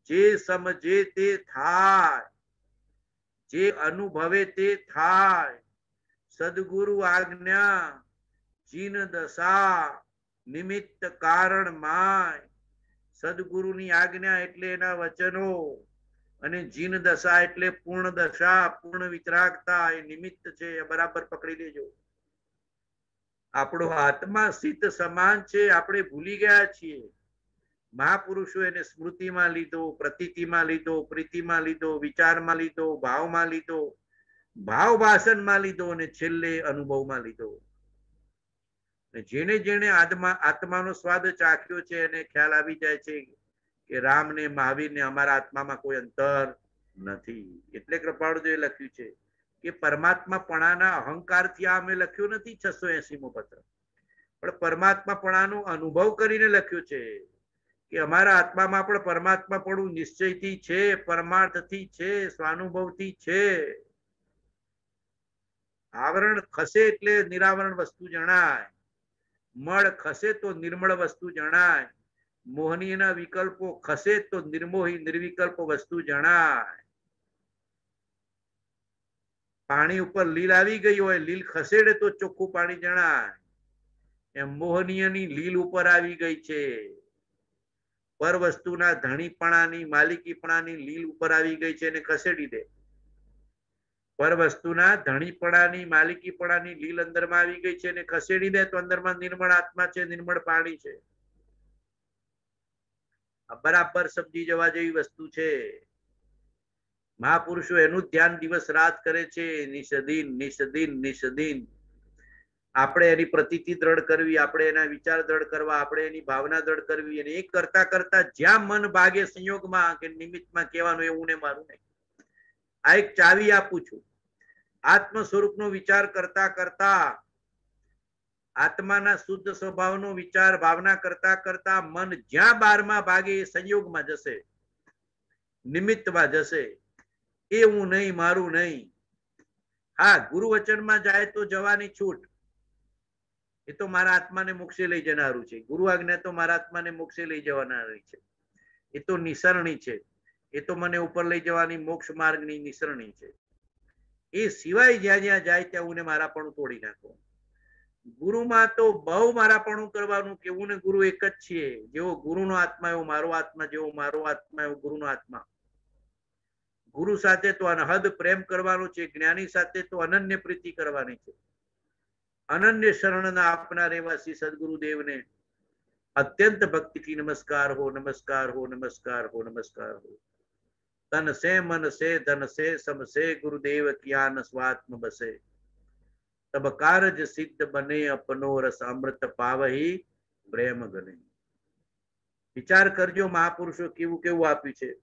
જે સમજે તે થાય, જે અનુભવે તે થાય. સદગુરુ આજ્ઞા જીન દશા નિમિત્ત કારણ માય. સદગુરુની આજ્ઞા એટલે એના વચનો, અને જીન દશા એટલે પૂર્ણ દશા, પૂર્ણ વિતરાગતા એ નિમિત્ત છે. બરાબર પકડી લેજો. આપણો આત્મા શીત સમાન છે, આપણે ભૂલી ગયા છીએ. મહાપુરુષો એને સ્મૃતિમાં લીધો, પ્રતીતિમાં લીધો, પ્રીતિમાં લીધો, વિચારમાં લીધો, ભાવમાં લીધો, ભાવ ભાષણમાં લીધો, અને છેલ્લે અનુભવમાં લીધો. જેને જેને આત્મા આત્માનો સ્વાદ ચાખ્યો છે એને ખ્યાલ આવી જાય છે કે રામ ને મહાવીર ને અમારા આત્મામાં કોઈ અંતર નથી. એટલે કૃપાળુદેવે લખ્યું છે કે પરમાત્માપણાના અહંકારથી આ અમે લખ્યું નથી છસો એસી મો પત્ર, પણ પરમાત્માપણાનો અનુભવ કરીને લખ્યું છે કે અમારા આત્મામાં પણ પરમાત્માપણું નિશ્ચયથી છે, પરમાર્થથી છે, સ્વાનુભવથી છે. આવરણ ખસે એટલે નિરાવરણ વસ્તુ જણાય, મળ ખસે તો નિર્મળ વસ્તુ જણાય, મોહનીયના વિકલ્પો ખસે તો નિર્મોહી નિર્વિકલ્પ વસ્તુ જણાય. પાણી ઉપર લીલ આવી ગઈ હોય, લીલ ખસેડે તો ચોખ્ખું પાણી જણાય. એમ મોહનીયની લીલ ઉપર આવી ગઈ છે. પર વસ્તુના ધણીપણાની માલિકીપણાની લીલ ઉપર આવી ગઈ છે, એને ખસેડી દે. પર વસ્તુના ધણીપણાની માલિકીપણાની લીલ અંદરમાં આવી ગઈ છે, એને ખસેડી દે તો અંદરમાં નિર્મળ આત્મા છે, નિર્મળ પાણી છે. આ બરાબર સમજી જવા જેવી વસ્તુ છે. મહાપુરુષો એનું ધ્યાન દિવસ રાત કરે છે, નિષદીન નિષદીન નિષદીન. આપણે એની પ્રતીતિ દ્રઢ કરવી, આપણે એના વિચાર દ્રઢ કરવા, આપણે એની ભાવના દ્રઢ કરવી, અને એ કરતા કરતા જ્યાં મન ભાગે સંયોગમાં કે નિમિત્તમાં કહેવાનું એવું ને મારું નહીં. આ એક ચાવી આપું છું. આત્મ સ્વરૂપનો વિચાર કરતા કરતા, આત્માના શુદ્ધ સ્વભાવનો વિચાર ભાવના કરતા કરતા મન જ્યાં બારમાં ભાગે એ સંયોગમાં જશે, નિમિત્તમાં જશે. એ હું નહીં, મારું નહીં. હા, ગુરુ વચનમાં જાય તો જવાની છૂટ, એ તો મારા આત્માને મોક્ષે લઈ જનારું છે. ગુરુ આજ્ઞા તો મારા આત્માને મોક્ષે લઈ જવાનારી છે. એ તો નિસરણી છે, એ તો મને ઉપર લઈ જવાની મોક્ષ માર્ગની નિસરણી છે. એ સિવાય જ્યાં જ્યાં જાય ત્યાં હું મારાપણું તોડી નાખો. ગુરુમાં તો બહુ મારાપણું કરવાનું કે હું ને ગુરુ એક જ છીએ. જેવો ગુરુનો આત્મા એવો મારો આત્મા, જેવો મારો આત્મા એવો ગુરુનો આત્મા. ગુરુ સાથે તો અનહદ પ્રેમ કરવાનો છે, જ્ઞાની સાથે તો અનન્ય પ્રીતિ કરવાની છે. અનન્ય શરણના આપનાર એવા શ્રી સદગુરુદેવને અત્યંત ભક્તિથી નમસ્કાર હો, નમસ્કાર હો, નમસ્કાર હો, નમસ્કાર હો. તન સે મન સે ધન સે સમ સે ગુરુદેવ કિયાન સ્વાત્મ બસે. તબ કારજ સિદ્ધ બને અપનો રસ અમૃત પાવહી પ્રેમ ગને. વિચાર કરજો મહાપુરુષો કેવું કેવું આપ્યું છે.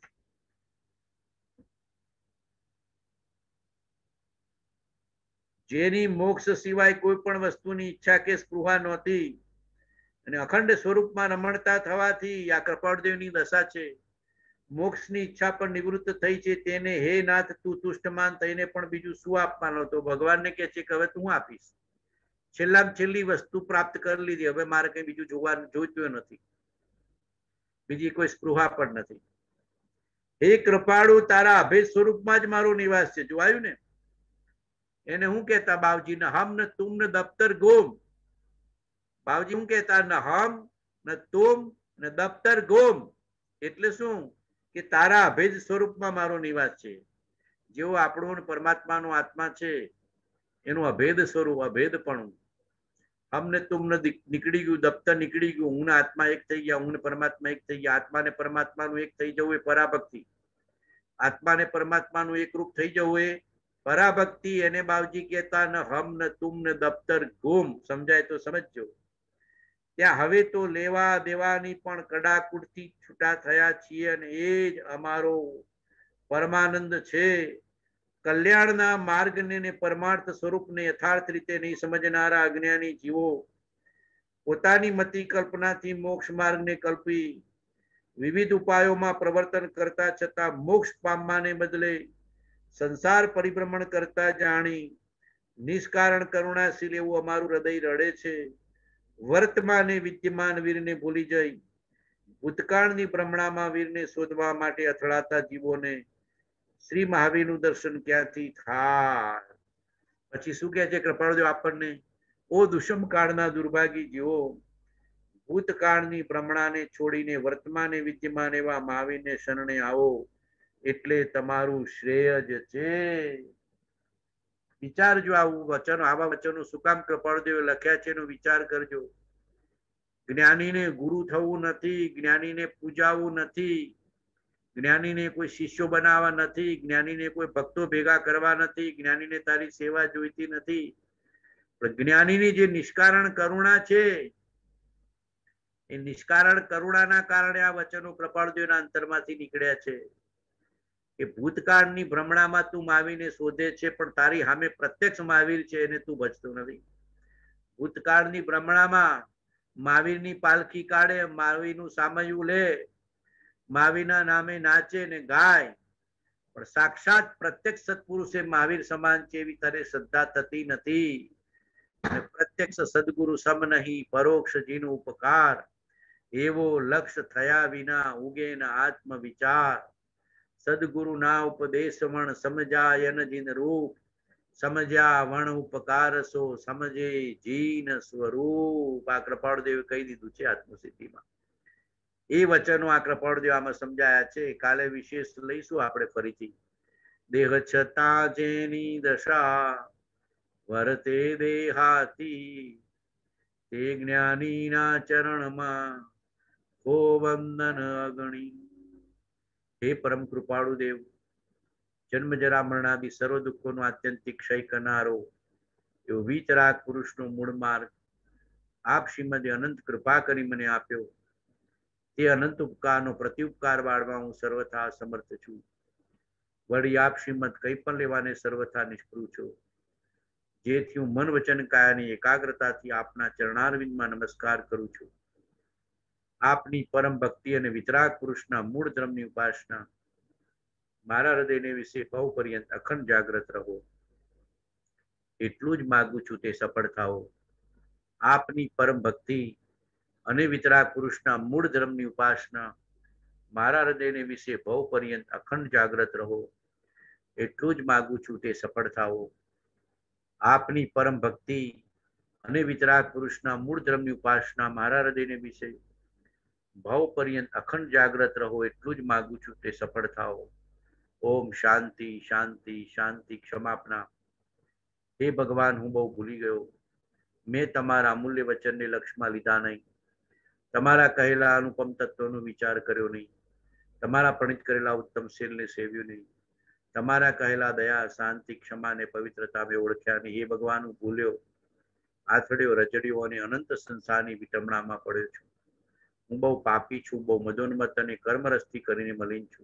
જેની મોક્ષ સિવાય કોઈ પણ વસ્તુની ઈચ્છા કે સ્પૃહા નહોતી, અને અખંડ સ્વરૂપમાં રમણતા થવાથી આ કૃપાળદેવની દશા છે. મોક્ષની ઈચ્છા પણ નિવૃત્ત થઈ છે. તેને હે નાથ તું તુષ્ટમાન થઈને પણ બીજું શું આપવાનો? તો ભગવાનને કહે છે કે હવે તું આપીશ. છેલ્લામાં છેલ્લી વસ્તુ પ્રાપ્ત કરી લીધી, હવે મારે કઈ બીજું જોવાનું જોઈતું નથી, બીજી કોઈ સ્પૃહા પણ નથી. હે કૃપાળુ, તારા અભેદ સ્વરૂપમાં જ મારો નિવાસ છે. જોવાયું ને? એને હું કહેતા બાવજી, ન હમ ન તુમ ન દફતર ગોમ. બાવજી હું કહેતા, ન હમ ન તુમ ન દફતર ગોમ. એટલે શું? કે તારા અભેદ સ્વરૂપમાં મારો નિવાસ છે. જેવો આપણો પરમાત્માનો આત્મા છે, એનું અભેદ સ્વરૂપ, અભેદપણું. અમને તુમને નીકળી ગયું, દફતર નીકળી ગયું, હું આત્મા એક થઈ ગયા, હું પરમાત્મા એક થઈ ગયા. આત્માને પરમાત્માનું એક થઈ જવું એ પરાભક્તિ. આત્માને પરમાત્માનું એક રૂપ થઈ જવું એ પરાભક્તિ. એને બાવજી કહેતા ન હમ ન તુમ ન દફતર ગુમ. સમજાય તો સમજજો. ત્યાં હવે તો લેવા દેવાની પણ કડાકૂટથી છૂટા થયા છીએ, અને એ જ અમારો પરમાનંદ છે. કલ્યાણના માર્ગને પરમાર્થ સ્વરૂપને યથાર્થ રીતે નહીં સમજનારા અજ્ઞાની જીવો પોતાની મતિ કલ્પનાથી મોક્ષ માર્ગને કલ્પી વિવિધ ઉપાયોમાં પ્રવર્તન કરતા છતાં મોક્ષ પામવાને બદલે સંસાર પરિભ્રમણ કરતા જાણી નિષ્કારણ કરુણાશીલ એવું અમારું હૃદય રડે છે. વર્તમાને વિદ્યમાન વીરને ભૂલી જઈ ભૂતકાળની ભ્રમણામાં વીરને શોધવા માટે અથડાતા જીવોને શ્રી મહાવીરનું દર્શન ક્યાંથી થાય? પછી શું કહે છે કૃપાળુદેવ આપણને? ઓ દુષ્મ કાળના દુર્ભાગી જીવો, ભૂતકાળની ભ્રમણાને છોડીને વર્તમાને વિદ્યમાન એવા મહાવીરને શરણે આવો, એટલે તમારું શ્રેય જ છે. વિચારજો, આવું વચનો, આવા વચનો શું કામ કૃપાળુદેવે લખ્યા છે એનો વિચાર કરજો. જ્ઞાનીને ગુરુ થવું નથી, જ્ઞાનીને પૂજાવું નથી, જ્ઞાનીને કોઈ શિષ્યો બનાવવા નથી, જ્ઞાનીને કોઈ ભક્તો ભેગા કરવા નથી, જ્ઞાનીને તારી સેવા જોઈતી નથી. પણ જ્ઞાનીની જે નિષ્કારણ કરુણા છે, એ નિષ્કારણ કરુણાના કારણે આ વચનો કૃપાળુદેવના અંતરમાંથી નીકળ્યા છે. કે ભૂતકાળની ભ્રમણામાં તું મહાવીરને શોધે છે, પણ તારી સામે પ્રત્યક્ષ મહાવીર છે એને તું ભજતો નથી. ભૂતકાળની ભ્રમણામાં મહાવીરની પાલખી કાઢે, મહાવીરનું સામયું લે, મહાવીરના નામે નાચે ને ગાય, પણ સાક્ષાત પ્રત્યક્ષ સત્પુરુષે મહાવીર સમાન છે એવી તારે શ્રદ્ધા થતી નથી. પ્રત્યક્ષ સદગુરુ સમ નહીં, પરોક્ષ જીનો ઉપકાર, એવો લક્ષ થયા વિના ઉગે ન આત્મ વિચાર. સદગુરુ ના ઉપદેશ વણ સમજાયન જીન રૂપ, સમજ્યા વણ ઉપકાર સો સમજે જીન સ્વરૂપ. આ કૃપાળુદેવે કહી દીધું છે આત્મસિદ્ધિમાં. એ વચનો આ કૃપાળુદેવ આમાં સમજાયા છે. કાલે વિશેષ લઈશું આપણે ફરીથી. દેહ છતાં જેની દશા વર્તે દેહાતી, તે જ્ઞાનીના ચરણમાં હો વંદન અગણી. હે પરમ કૃપાળુદેવ, જન્મ જરા મરણાદિ સર્વ દુઃખોનો આત્યંતિક ક્ષય કરનારો એવો વિતરાગ પુરુષનો મૂળ માર્ગ આપ શ્રીમદે અનંત કૃપા કરી મને આપ્યો. તે અનંત ઉપકારનો પ્રત્યુપકાર વાળવા હું સર્વથા સમર્થ છું. વળી આપ શ્રીમદ કંઈ પણ લેવાને સર્વથા નિષ્ફળ છું. જેથી હું મન વચન કાયાની એકાગ્રતાથી આપના ચરણારવિંદમાં નમસ્કાર કરું છું. આપની પરમ ભક્તિ અને વિતરાગ પુરુષના મૂળ ધર્મની ઉપાસના મારા હૃદયને વિશે બહુ પર્યંત અખંડ જાગ્રત રહો, એટલું જ માગું છું તે સફળ થાઓ. આપની પરમ ભક્તિ અને વિતરાગ પુરુષના મૂળ ધર્મની ઉપાસના મારા હૃદયને વિશે બહુ પર્યંત અખંડ જાગ્રત રહો, એટલું જ માગું છું તે સફળ થાઓ. આપની પરમ ભક્તિ અને વિતરાગ પુરુષના મૂળ ધર્મની ઉપાસના મારા હૃદયને વિશે ભાવ પર્યંત અખંડ જાગ્રત રહો, એટલું જ માગું છું તે સફળ થાઓ. ઓમ શાંતિ શાંતિ શાંતિ. ક્ષમાપના. હે ભગવાન, હું બહુ ભૂલી ગયો. મેં તમારા અમૂલ્ય વચનને લક્ષ્યમાં લીધા નહીં, તમારા કહેલા અનુપમ તત્વનો વિચાર કર્યો નહીં, તમારા પ્રણિત કરેલા ઉત્તમ શીલને સેવ્યું નહીં, તમારા કહેલા દયા શાંતિ ક્ષમા ને પવિત્રતા મેં ઓળખ્યા નહીં. હે ભગવાન, હું ભૂલ્યો, આથડ્યો, રજડ્યો અને અનંત સંસારની વિટમણામાં પડ્યો છું. હું બહુ પાપી છું, બહુ મદોન્મત અને કર્મરસ્તી કરીને મલિન છું.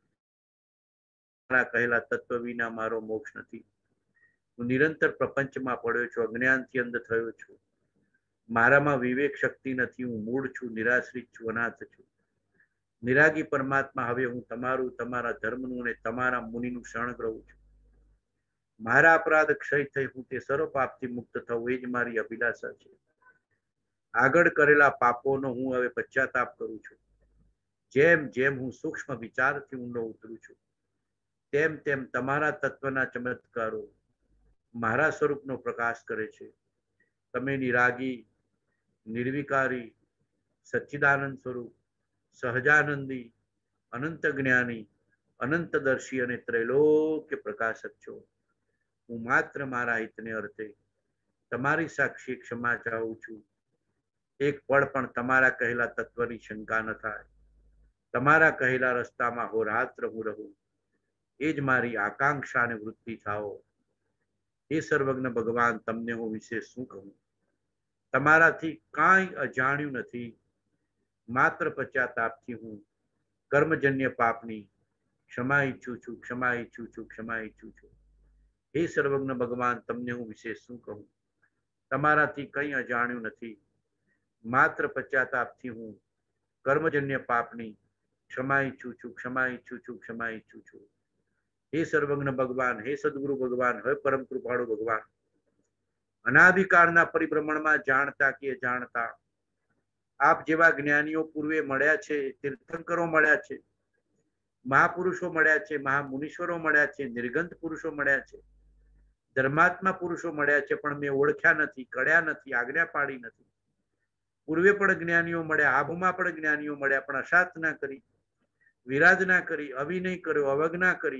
કહેલા તત્વ વિના મારો મોક્ષ નથી. હું નિરંતર પ્રપંચમાં પડ્યો છું, અજ્ઞાનથી અંધ થયો છું. મારામાં વિવેક શક્તિ નથી. હું મૂળ છું, નિરાશ્રિત છું, અનાથ છું. નિરાગી પરમાત્મા, હવે હું તમારું, તમારા ધર્મનું અને તમારા મુનિનું શરણ ગ્રહું છું. મારા અપરાધ ક્ષય થઈ હું તે સર્વ પાપથી મુક્ત થવું, એ જ મારી અભિલાષા છે. આગળ કરેલા પાપોનો હું હવે પશ્ચાતાપ કરું છું. જેમ જેમ હું સૂક્ષ્મ વિચારથી ઊંડો ઉતરું છું, તેમ તેમ તમારા તત્વના ચમત્કારો મારા સ્વરૂપનો પ્રકાશ કરે છે. તમે નિરાગી, નિર્વિકારી, સચ્ચિદાનંદ સ્વરૂપ, સહજાનંદી, અનંત જ્ઞાની, અનંતદર્શી અને ત્રૈલોક્ય પ્રકાશક છો. હું માત્ર મારા હિતને અર્થે તમારી સાક્ષી ક્ષમા ચાહું છું. એક પળ પણ તમારા કહેલા તત્વની શંકા ન થાય. તમારા કહેલા રસ્તામાં હોરાત્ર હું રહું, એ જ મારી આકાંક્ષા અને વૃત્તિ થાઓ. એ સર્વજ્ઞ ભગવાન, તમને હું વિશે શું કહું? તમારાથી કાંઈ અજાણ્યું નથી. માત્ર પશ્ચાતાપથી હું કર્મજન્ય પાપની ક્ષમા ઈચ્છું છું, ક્ષમા ઈચ્છું છું, ક્ષમા ઈચ્છું છું. હે સર્વજ્ઞ ભગવાન, તમને હું વિશે શું કહું? તમારાથી કંઈ અજાણ્યું નથી. માત્ર પશ્ચાતાપથી હું કર્મજન્ય પાપની ક્ષમા ઈચ્છું છું, ક્ષમા ઈચ્છું છું, ક્ષમા ઈચ્છું છું. હે સર્વજ્ઞ ભગવાન, હે સદગુરુ ભગવાન, હે પરમ કૃપાળુ ભગવાન, અનાદિકાળના પરિભ્રમણમાં જાણતા કે અજાણતા આપ જેવા જ્ઞાનીઓ પૂર્વે મળ્યા છે, તીર્થંકરો મળ્યા છે, મહાપુરુષો મળ્યા છે, મહામુનીશ્વરો મળ્યા છે, નિર્ગંધ પુરુષો મળ્યા છે, ધર્માત્મા પુરુષો મળ્યા છે, પણ મેં ઓળખ્યા નથી, કળ્યા નથી, આજ્ઞા પાડી નથી. પૂર્વે પણ જ્ઞાનીઓ મળ્યા, આભમાં પણ જ્ઞાનીઓ મળ્યા, પણ અસાત ના કરી, વિરાજ ના કરી, અવિનય કર્યો, અવજ્ઞા કરી,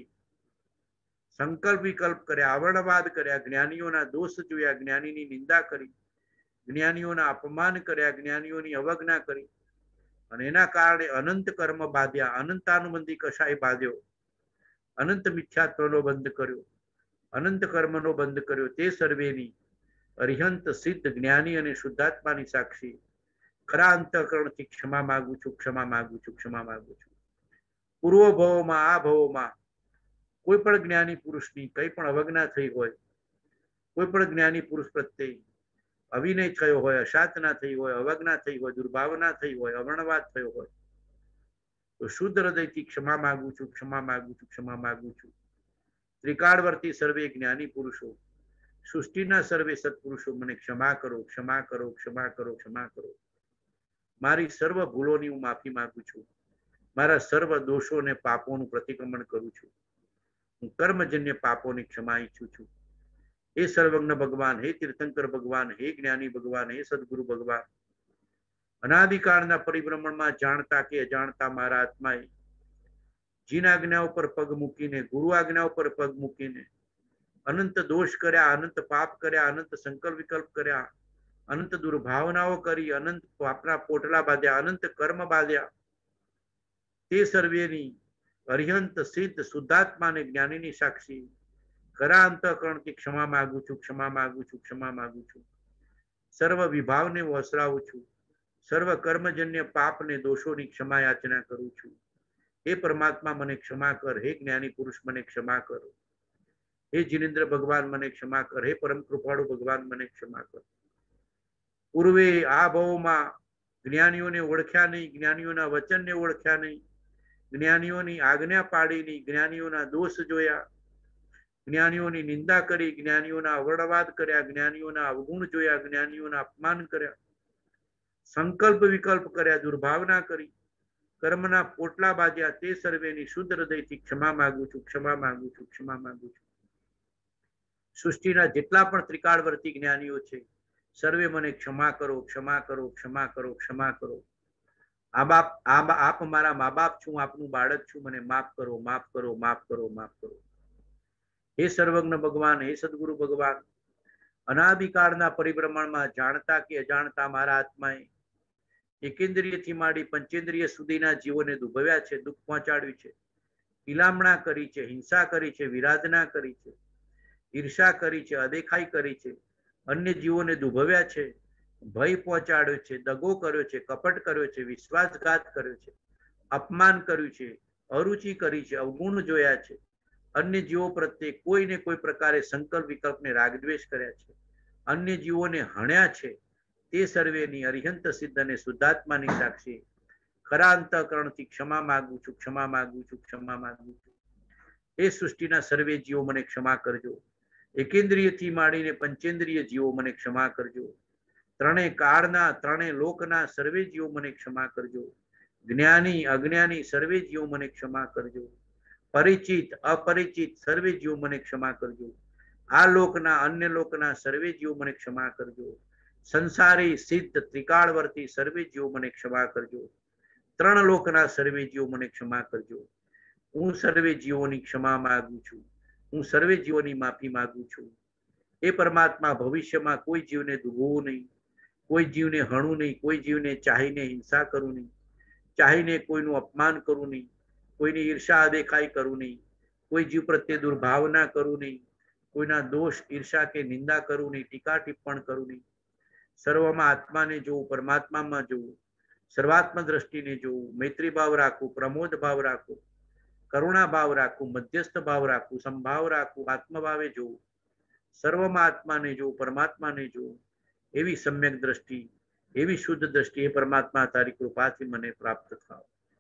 સંકલ્પ વિકલ્પ કર્યા, આવરણવાદ કર્યા, જ્ઞાનીઓના દોષ જોયા, જ્ઞાનીની નિંદા કરી, જ્ઞાનીઓના અપમાન કર્યા, જ્ઞાનીઓની અવજ્ઞા કરી, અને એના કારણે અનંત કર્મ બાંધ્યા, અનંતાનુબંધી કશાય બાંધ્યો, અનંત મિથ્યાત્વનો બંધ કર્યો, અનંત કર્મનો બંધ કર્યો. તે સર્વેની અરિહંત સિદ્ધ જ્ઞાની અને શુદ્ધાત્માની સાક્ષી ખરા અંતઃકરણથી ક્ષમા માગું છું, ક્ષમા માગું છું, ક્ષમા માગું છું. પૂર્વ ભવોમાં, આ ભવોમાં કોઈ પણ જ્ઞાની પુરુષની કઈ પણ અવજ્ઞા થઈ હોય, કોઈ પણ જ્ઞાની પુરુષ પ્રત્યે અવિનય થયો હોય, અસાધના થઈ હોય, અવજ્ઞા થઈ હોય, દુર્ભાવના થઈ હોય, અવર્ણવાદ થયો હોય, તો શુદ્ધ હૃદયથી ક્ષમા માગું છું, ક્ષમા માગું છું, ક્ષમા માગું છું. ત્રિકાળવર્તી સર્વે જ્ઞાની પુરુષો, સૃષ્ટિના સર્વે સત્પુરુષો, મને ક્ષમા કરો, ક્ષમા કરો, ક્ષમા કરો, ક્ષમા કરો. મારી સર્વ ભૂલોની હું માફી માંગુ છું. મારા સર્વ દોષો અને પાપોનું પ્રતિક્રમણ કરું છું. હું કર્મજન્ય પાપોની ક્ષમા ઈચ્છું છું. હે સર્વજ્ઞ ભગવાન, હે તીર્થંકર ભગવાન, હે જ્ઞાની ભગવાન, હે સદગુરુ ભગવાન, અનાદિકાળના પરિભ્રમણમાં જાણતા કે અજાણતા મારા આત્માએ જીન આજ્ઞા ઉપર પગ મૂકીને, ગુરુ આજ્ઞા ઉપર પગ મૂકીને અનંત દોષ કર્યા, અનંત પાપ કર્યા, અનંત સંકલ્પ વિકલ્પ કર્યા, અનંત દુર્ભાવનાઓ કરી, અનંત પાપના પોટલા બાંધ્યા, અનંત કર્મ બાંધ્યા. તે સર્વેની અરિહંત સિદ્ધ શુદ્ધાત્મા અને જ્ઞાનીની સાક્ષી ખરા અંતઃકરણથી ક્ષમા માગું છું, ક્ષમા માગું છું, ક્ષમા માગું છું. સર્વ વિભાવને વસરાવું છું. સર્વ કર્મજન્ય પાપને દોષોની ક્ષમા યાચના કરું છું. હે પરમાત્મા મને ક્ષમા કર, હે જ્ઞાની પુરુષ મને ક્ષમા કર, હે જીનેન્દ્ર ભગવાન મને ક્ષમા કર, હે પરમ કૃપાળુ ભગવાન મને ક્ષમા કર. પૂર્વે આ ભવોમાં જ્ઞાનીઓને ઓળખ્યા નહીં, જ્ઞાનીઓના વચનને ઓળખ્યા નહીં, જ્ઞાનીઓની આજ્ઞા પાડી નહીં, જ્ઞાનીઓના દોષ જોયા, જ્ઞાનીઓની નિંદા કરી, જ્ઞાનીઓના અવર્ણવાદ કર્યા, જ્ઞાનીઓના અવગુણ જોયા, જ્ઞાનીઓના અપમાન કર્યા, સંકલ્પ વિકલ્પ કર્યા, દુર્ભાવના કરી, કર્મના પોટલા બાંધ્યા. તે સર્વેની શુદ્ધ હૃદયથી ક્ષમા માગું છું, ક્ષમા માગું છું, ક્ષમા માગું છું. સૃષ્ટિના જેટલા પણ ત્રિકાળવર્તી જ્ઞાનીઓ છે, સર્વે મને ક્ષમા કરો, ક્ષમા કરો, ક્ષમા કરો, ક્ષમા કરો. આ બાપ આપ મારા મા બાપ છું, આપનું બાળક છું, મને માફ કરો, માફ કરો, માફ કરો, માફ કરો. હે સર્વજ્ઞ ભગવાન, હે સદગુરુ ભગવાન, અનાદિકાળના પરિભ્રમણમાં જાણતા કે અજાણતા મારા આત્માએ એકેન્દ્રિયથી માંડી પંચેન્દ્રિય સુધીના જીવોને દુભવ્યા છે, દુઃખ પહોંચાડ્યું છે, પિલામણા કરી છે, હિંસા કરી છે, વિરાધના કરી છે, ઈર્ષા કરી છે, અદેખાઈ કરી છે, અન્ય જીવોને દુભવ્યા છે, ભય પહોંચાડ્યો છે, દગો કર્યો છે, કપટ કર્યો છે, વિશ્વાસઘાત કર્યો છે, અપમાન કર્યું છે, અરુચિ કરી છે, અવગુણ જોયા છે, અન્ય જીવો પ્રત્યે કોઈને કોઈ પ્રકારે સંકલ્પ વિકલ્પને રાગદ્વેષ કર્યા છે, અન્ય જીવોને હણ્યા છે. તે સર્વેની અરિહંત સિદ્ધ અને શુદ્ધાત્માની સાક્ષી ખરા અંતઃકરણથી ક્ષમા માગું છું, ક્ષમા માગું છું, ક્ષમા માગું છું. એ સૃષ્ટિના સર્વે જીવો મને ક્ષમા કરજો. એકેન્દ્રિયથી માંડીને પંચેન્દ્રિય જીવો મને ક્ષમા કરજો. ત્રણેય કાળના, ત્રણેય લોકના સર્વે જીવો મને ક્ષમા કરજો. જ્ઞાની અજ્ઞાની સર્વે જીવો મને ક્ષમા કરજો. પરિચિત અપરિચિત સર્વે જીવો મને ક્ષમા કરજો. આ લોકના અન્ય લોકના સર્વે જીવો મને ક્ષમા કરજો. સંસારી સિદ્ધ ત્રિકાળવર્તી સર્વે જીવો મને ક્ષમા કરજો. ત્રણ લોકના સર્વે જીવો મને ક્ષમા કરજો. હું સર્વે જીવોની ક્ષમા માગું છું. હું સર્વે જીવોની માફી માગું છું. એ પરમાત્મા ભવિષ્યમાં કોઈ જીવને દુભવું નહીં, કોઈ જીવને હણવું નહીં, કોઈ જીવને ચાહીને હિંસા કરવું નહીં, ચાહીને કોઈનું અપમાન કરવું નહીં, કોઈની ઈર્ષા અદેખાઈ કરવું નહીં, કોઈ જીવ પ્રત્યે દુર્ભાવના કરવું નહીં, કોઈના દોષ ઈર્ષા કે નિંદા કરવું નહીં, ટીકા ટિપ્પણ કરવું નહીં. સર્વમાં આત્માને જોવું, પરમાત્મામાં જોવું, સર્વાત્મ દ્રષ્ટિને જોવું, મૈત્રી ભાવ રાખવું, પ્રમોદ ભાવ રાખવું, કરુણા ભાવ રાખવું, મધ્યસ્થ ભાવ રાખવું, સંભાવ રાખવું, આત્મભાવે જોવું, સર્વમાં આત્માને જોવું, પરમાત્માને જોવું. એવી સમ્યક દ્રષ્ટિ, એવી શુદ્ધ દ્રષ્ટિ એ પરમાત્મા તારી કૃપાથી મને પ્રાપ્ત થાવ.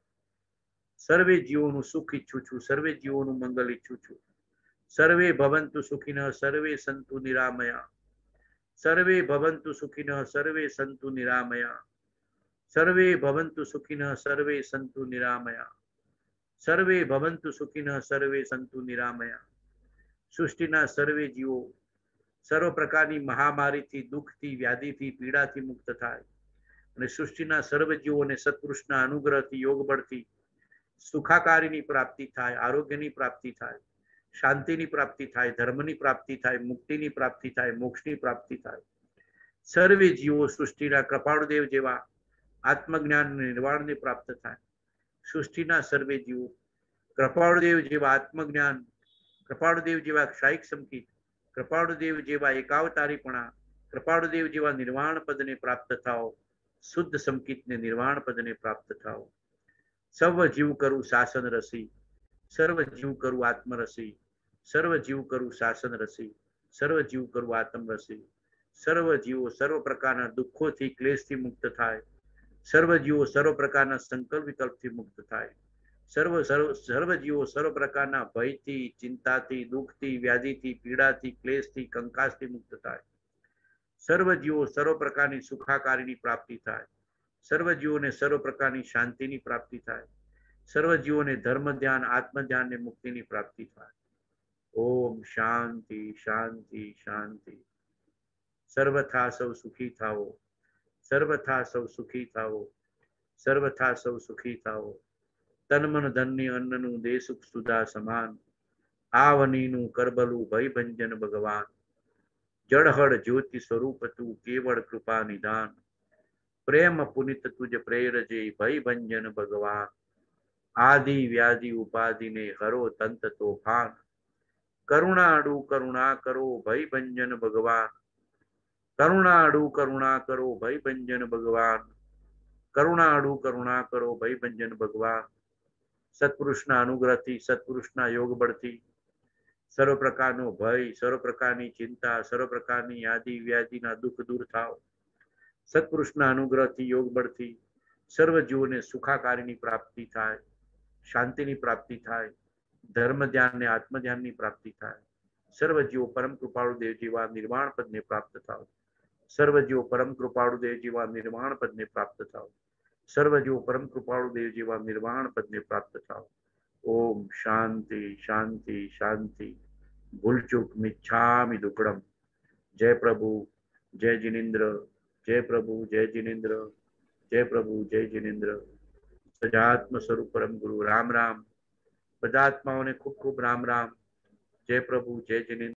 સર્વે જીવોનું સુખ ઈચ્છું છું, સર્વે જીવોનું મંગલ ઈચ્છું છું. સર્વે ભવંતુ સુખિનઃ, સર્વે સંતુ નિરામયા. સર્વે ભવંતુ સુખિનઃ, સર્વે સંતુ નિરામયા. સર્વે ભવંતુ સુખિનઃ સર્વે સંતુ નિરામયા. સર્વે ભવંતુ સુખિનઃ સર્વે સંતુ નિરામયા. સૃષ્ટિના સર્વે જીવો સર્વ પ્રકારની મહામારીથી, દુઃખથી, વ્યાધિથી, પીડાથી મુક્ત થાય અને સૃષ્ટિના સર્વ જીવોને સત્પુરુષના અનુગ્રહથી, યોગ બળથી સુખાકારીની પ્રાપ્તિ થાય, આરોગ્યની પ્રાપ્તિ થાય, શાંતિની પ્રાપ્તિ થાય, ધર્મની પ્રાપ્તિ થાય, મુક્તિની પ્રાપ્તિ થાય, મોક્ષની પ્રાપ્તિ થાય. સર્વે જીવો સૃષ્ટિના કૃપાળુદેવ જેવા આત્મજ્ઞાન નિર્વાણને પ્રાપ્ત થાય. સૃષ્ટિના સર્વે જીવો કૃપાળુદેવ જેવા આત્મજ્ઞાન, કૃપાળુદેવ જેવા ક્ષાયિક સંકિત, કૃપાળુદેવ જેવા એકાવતારીપણા, કૃપાળુદેવ જેવા નિર્વાણ પદને પ્રાપ્ત થાઓ. શુદ્ધ સંકિતને નિર્વાણ પદને પ્રાપ્ત થાઓ. સર્વ જીવ કરું શાસન રસી, સર્વ જીવ કરું આત્મરસી, સર્વ જીવ કરું શાસન રસી, સર્વ જીવ કરું આત્મરસી. સર્વ જીવો સર્વ પ્રકારના દુઃખોથી, ક્લેશથી મુક્ત થાય. સર્વ જીવો સર્વ પ્રકારના સંકલ્પ વિકલ્પથી મુક્ત થાય. સર્વ સર્વ સર્વ જીવો સર્વ પ્રકારના ભયથી, ચિંતાથી, દુઃખથી, વ્યાધિથી, પીડાથી, ક્લેશથી, કંકાસથી મુક્ત થાય. સર્વ જીવો સર્વ પ્રકારની સુખાકારીની પ્રાપ્તિ થાય. સર્વ જીવોને સર્વ પ્રકારની શાંતિની પ્રાપ્તિ થાય. સર્વ જીવોને ધર્મ ધ્યાન, આત્મ ધ્યાન ને મુક્તિની પ્રાપ્તિ થાય. ઓમ શાંતિ શાંતિ શાંતિ. સર્વથા સૌ સુખી થાઓ, સર્વથા સૌ સુખી થાઓ, સર્વથા સૌ સુખી થાઓ. તન મન ધનની અન્નનું દે સુખ સુધા સમાન. આવનીનું કરબલું ભય ભંજન ભગવાન. જળહળ જ્યોતિ સ્વરૂપ તું કેવળ કૃપા નિધાન. પ્રેમ પુનિત તુજ પ્રેરજે ભય ભંજન ભગવાન. આદિ વ્યાધિ ઉપાધિને હરો તંત તોફાન. કરુણાડુ કરુણા કરો ભય ભંજન ભગવાન. કરુણાડુ કરુણા કરો ભય ભંજન ભગવાન. કરુણાડુ કરુણા કરો ભય ભંજન ભગવાન. સત્પુરુષના અનુગ્રહથી, સત્પુરુષના યોગ બળથી સર્વ પ્રકારનો ભય, સર્વ પ્રકારની ચિંતા, સર્વ પ્રકારની યાદી વ્યાધિના દુઃખ દૂર થાવ. સત્પુરુષના અનુગ્રહથી, યોગ બળથી સર્વ જીવોને સુખાકારીની પ્રાપ્તિ થાય, શાંતિની પ્રાપ્તિ થાય, ધર્મ ધ્યાન ને આત્મ ધ્યાનની પ્રાપ્તિ થાય. સર્વ જીવો પરમ કૃપાળુ દેવ જેવા નિર્વાણ પદને પ્રાપ્ત થાવ. સર્વ જીવો પરમ કૃપાળુ દેવ જેવા નિર્વાણ પદને પ્રાપ્ત થાવ. સર્વ જીવો પરમ કૃપાળુ દેવ જેવા નિર્વાણ પદને પ્રાપ્ત થાવ. ઓમ શાંતિ શાંતિ શાંતિ. ભૂલચૂક મિચ્છામિ દુક્કડમ. જય પ્રભુ, જય જિનેન્દ્ર, જય પ્રભુ, જય જિનેન્દ્ર, જય પ્રભુ, જય જિનેન્દ્ર. સજાત્મ સ્વરૂપ પરમ ગુરુ રામ રામ. બધા આત્માઓને ખૂબ ખૂબ રામ રામ. જય પ્રભુ, જય જિનેન્દ્ર.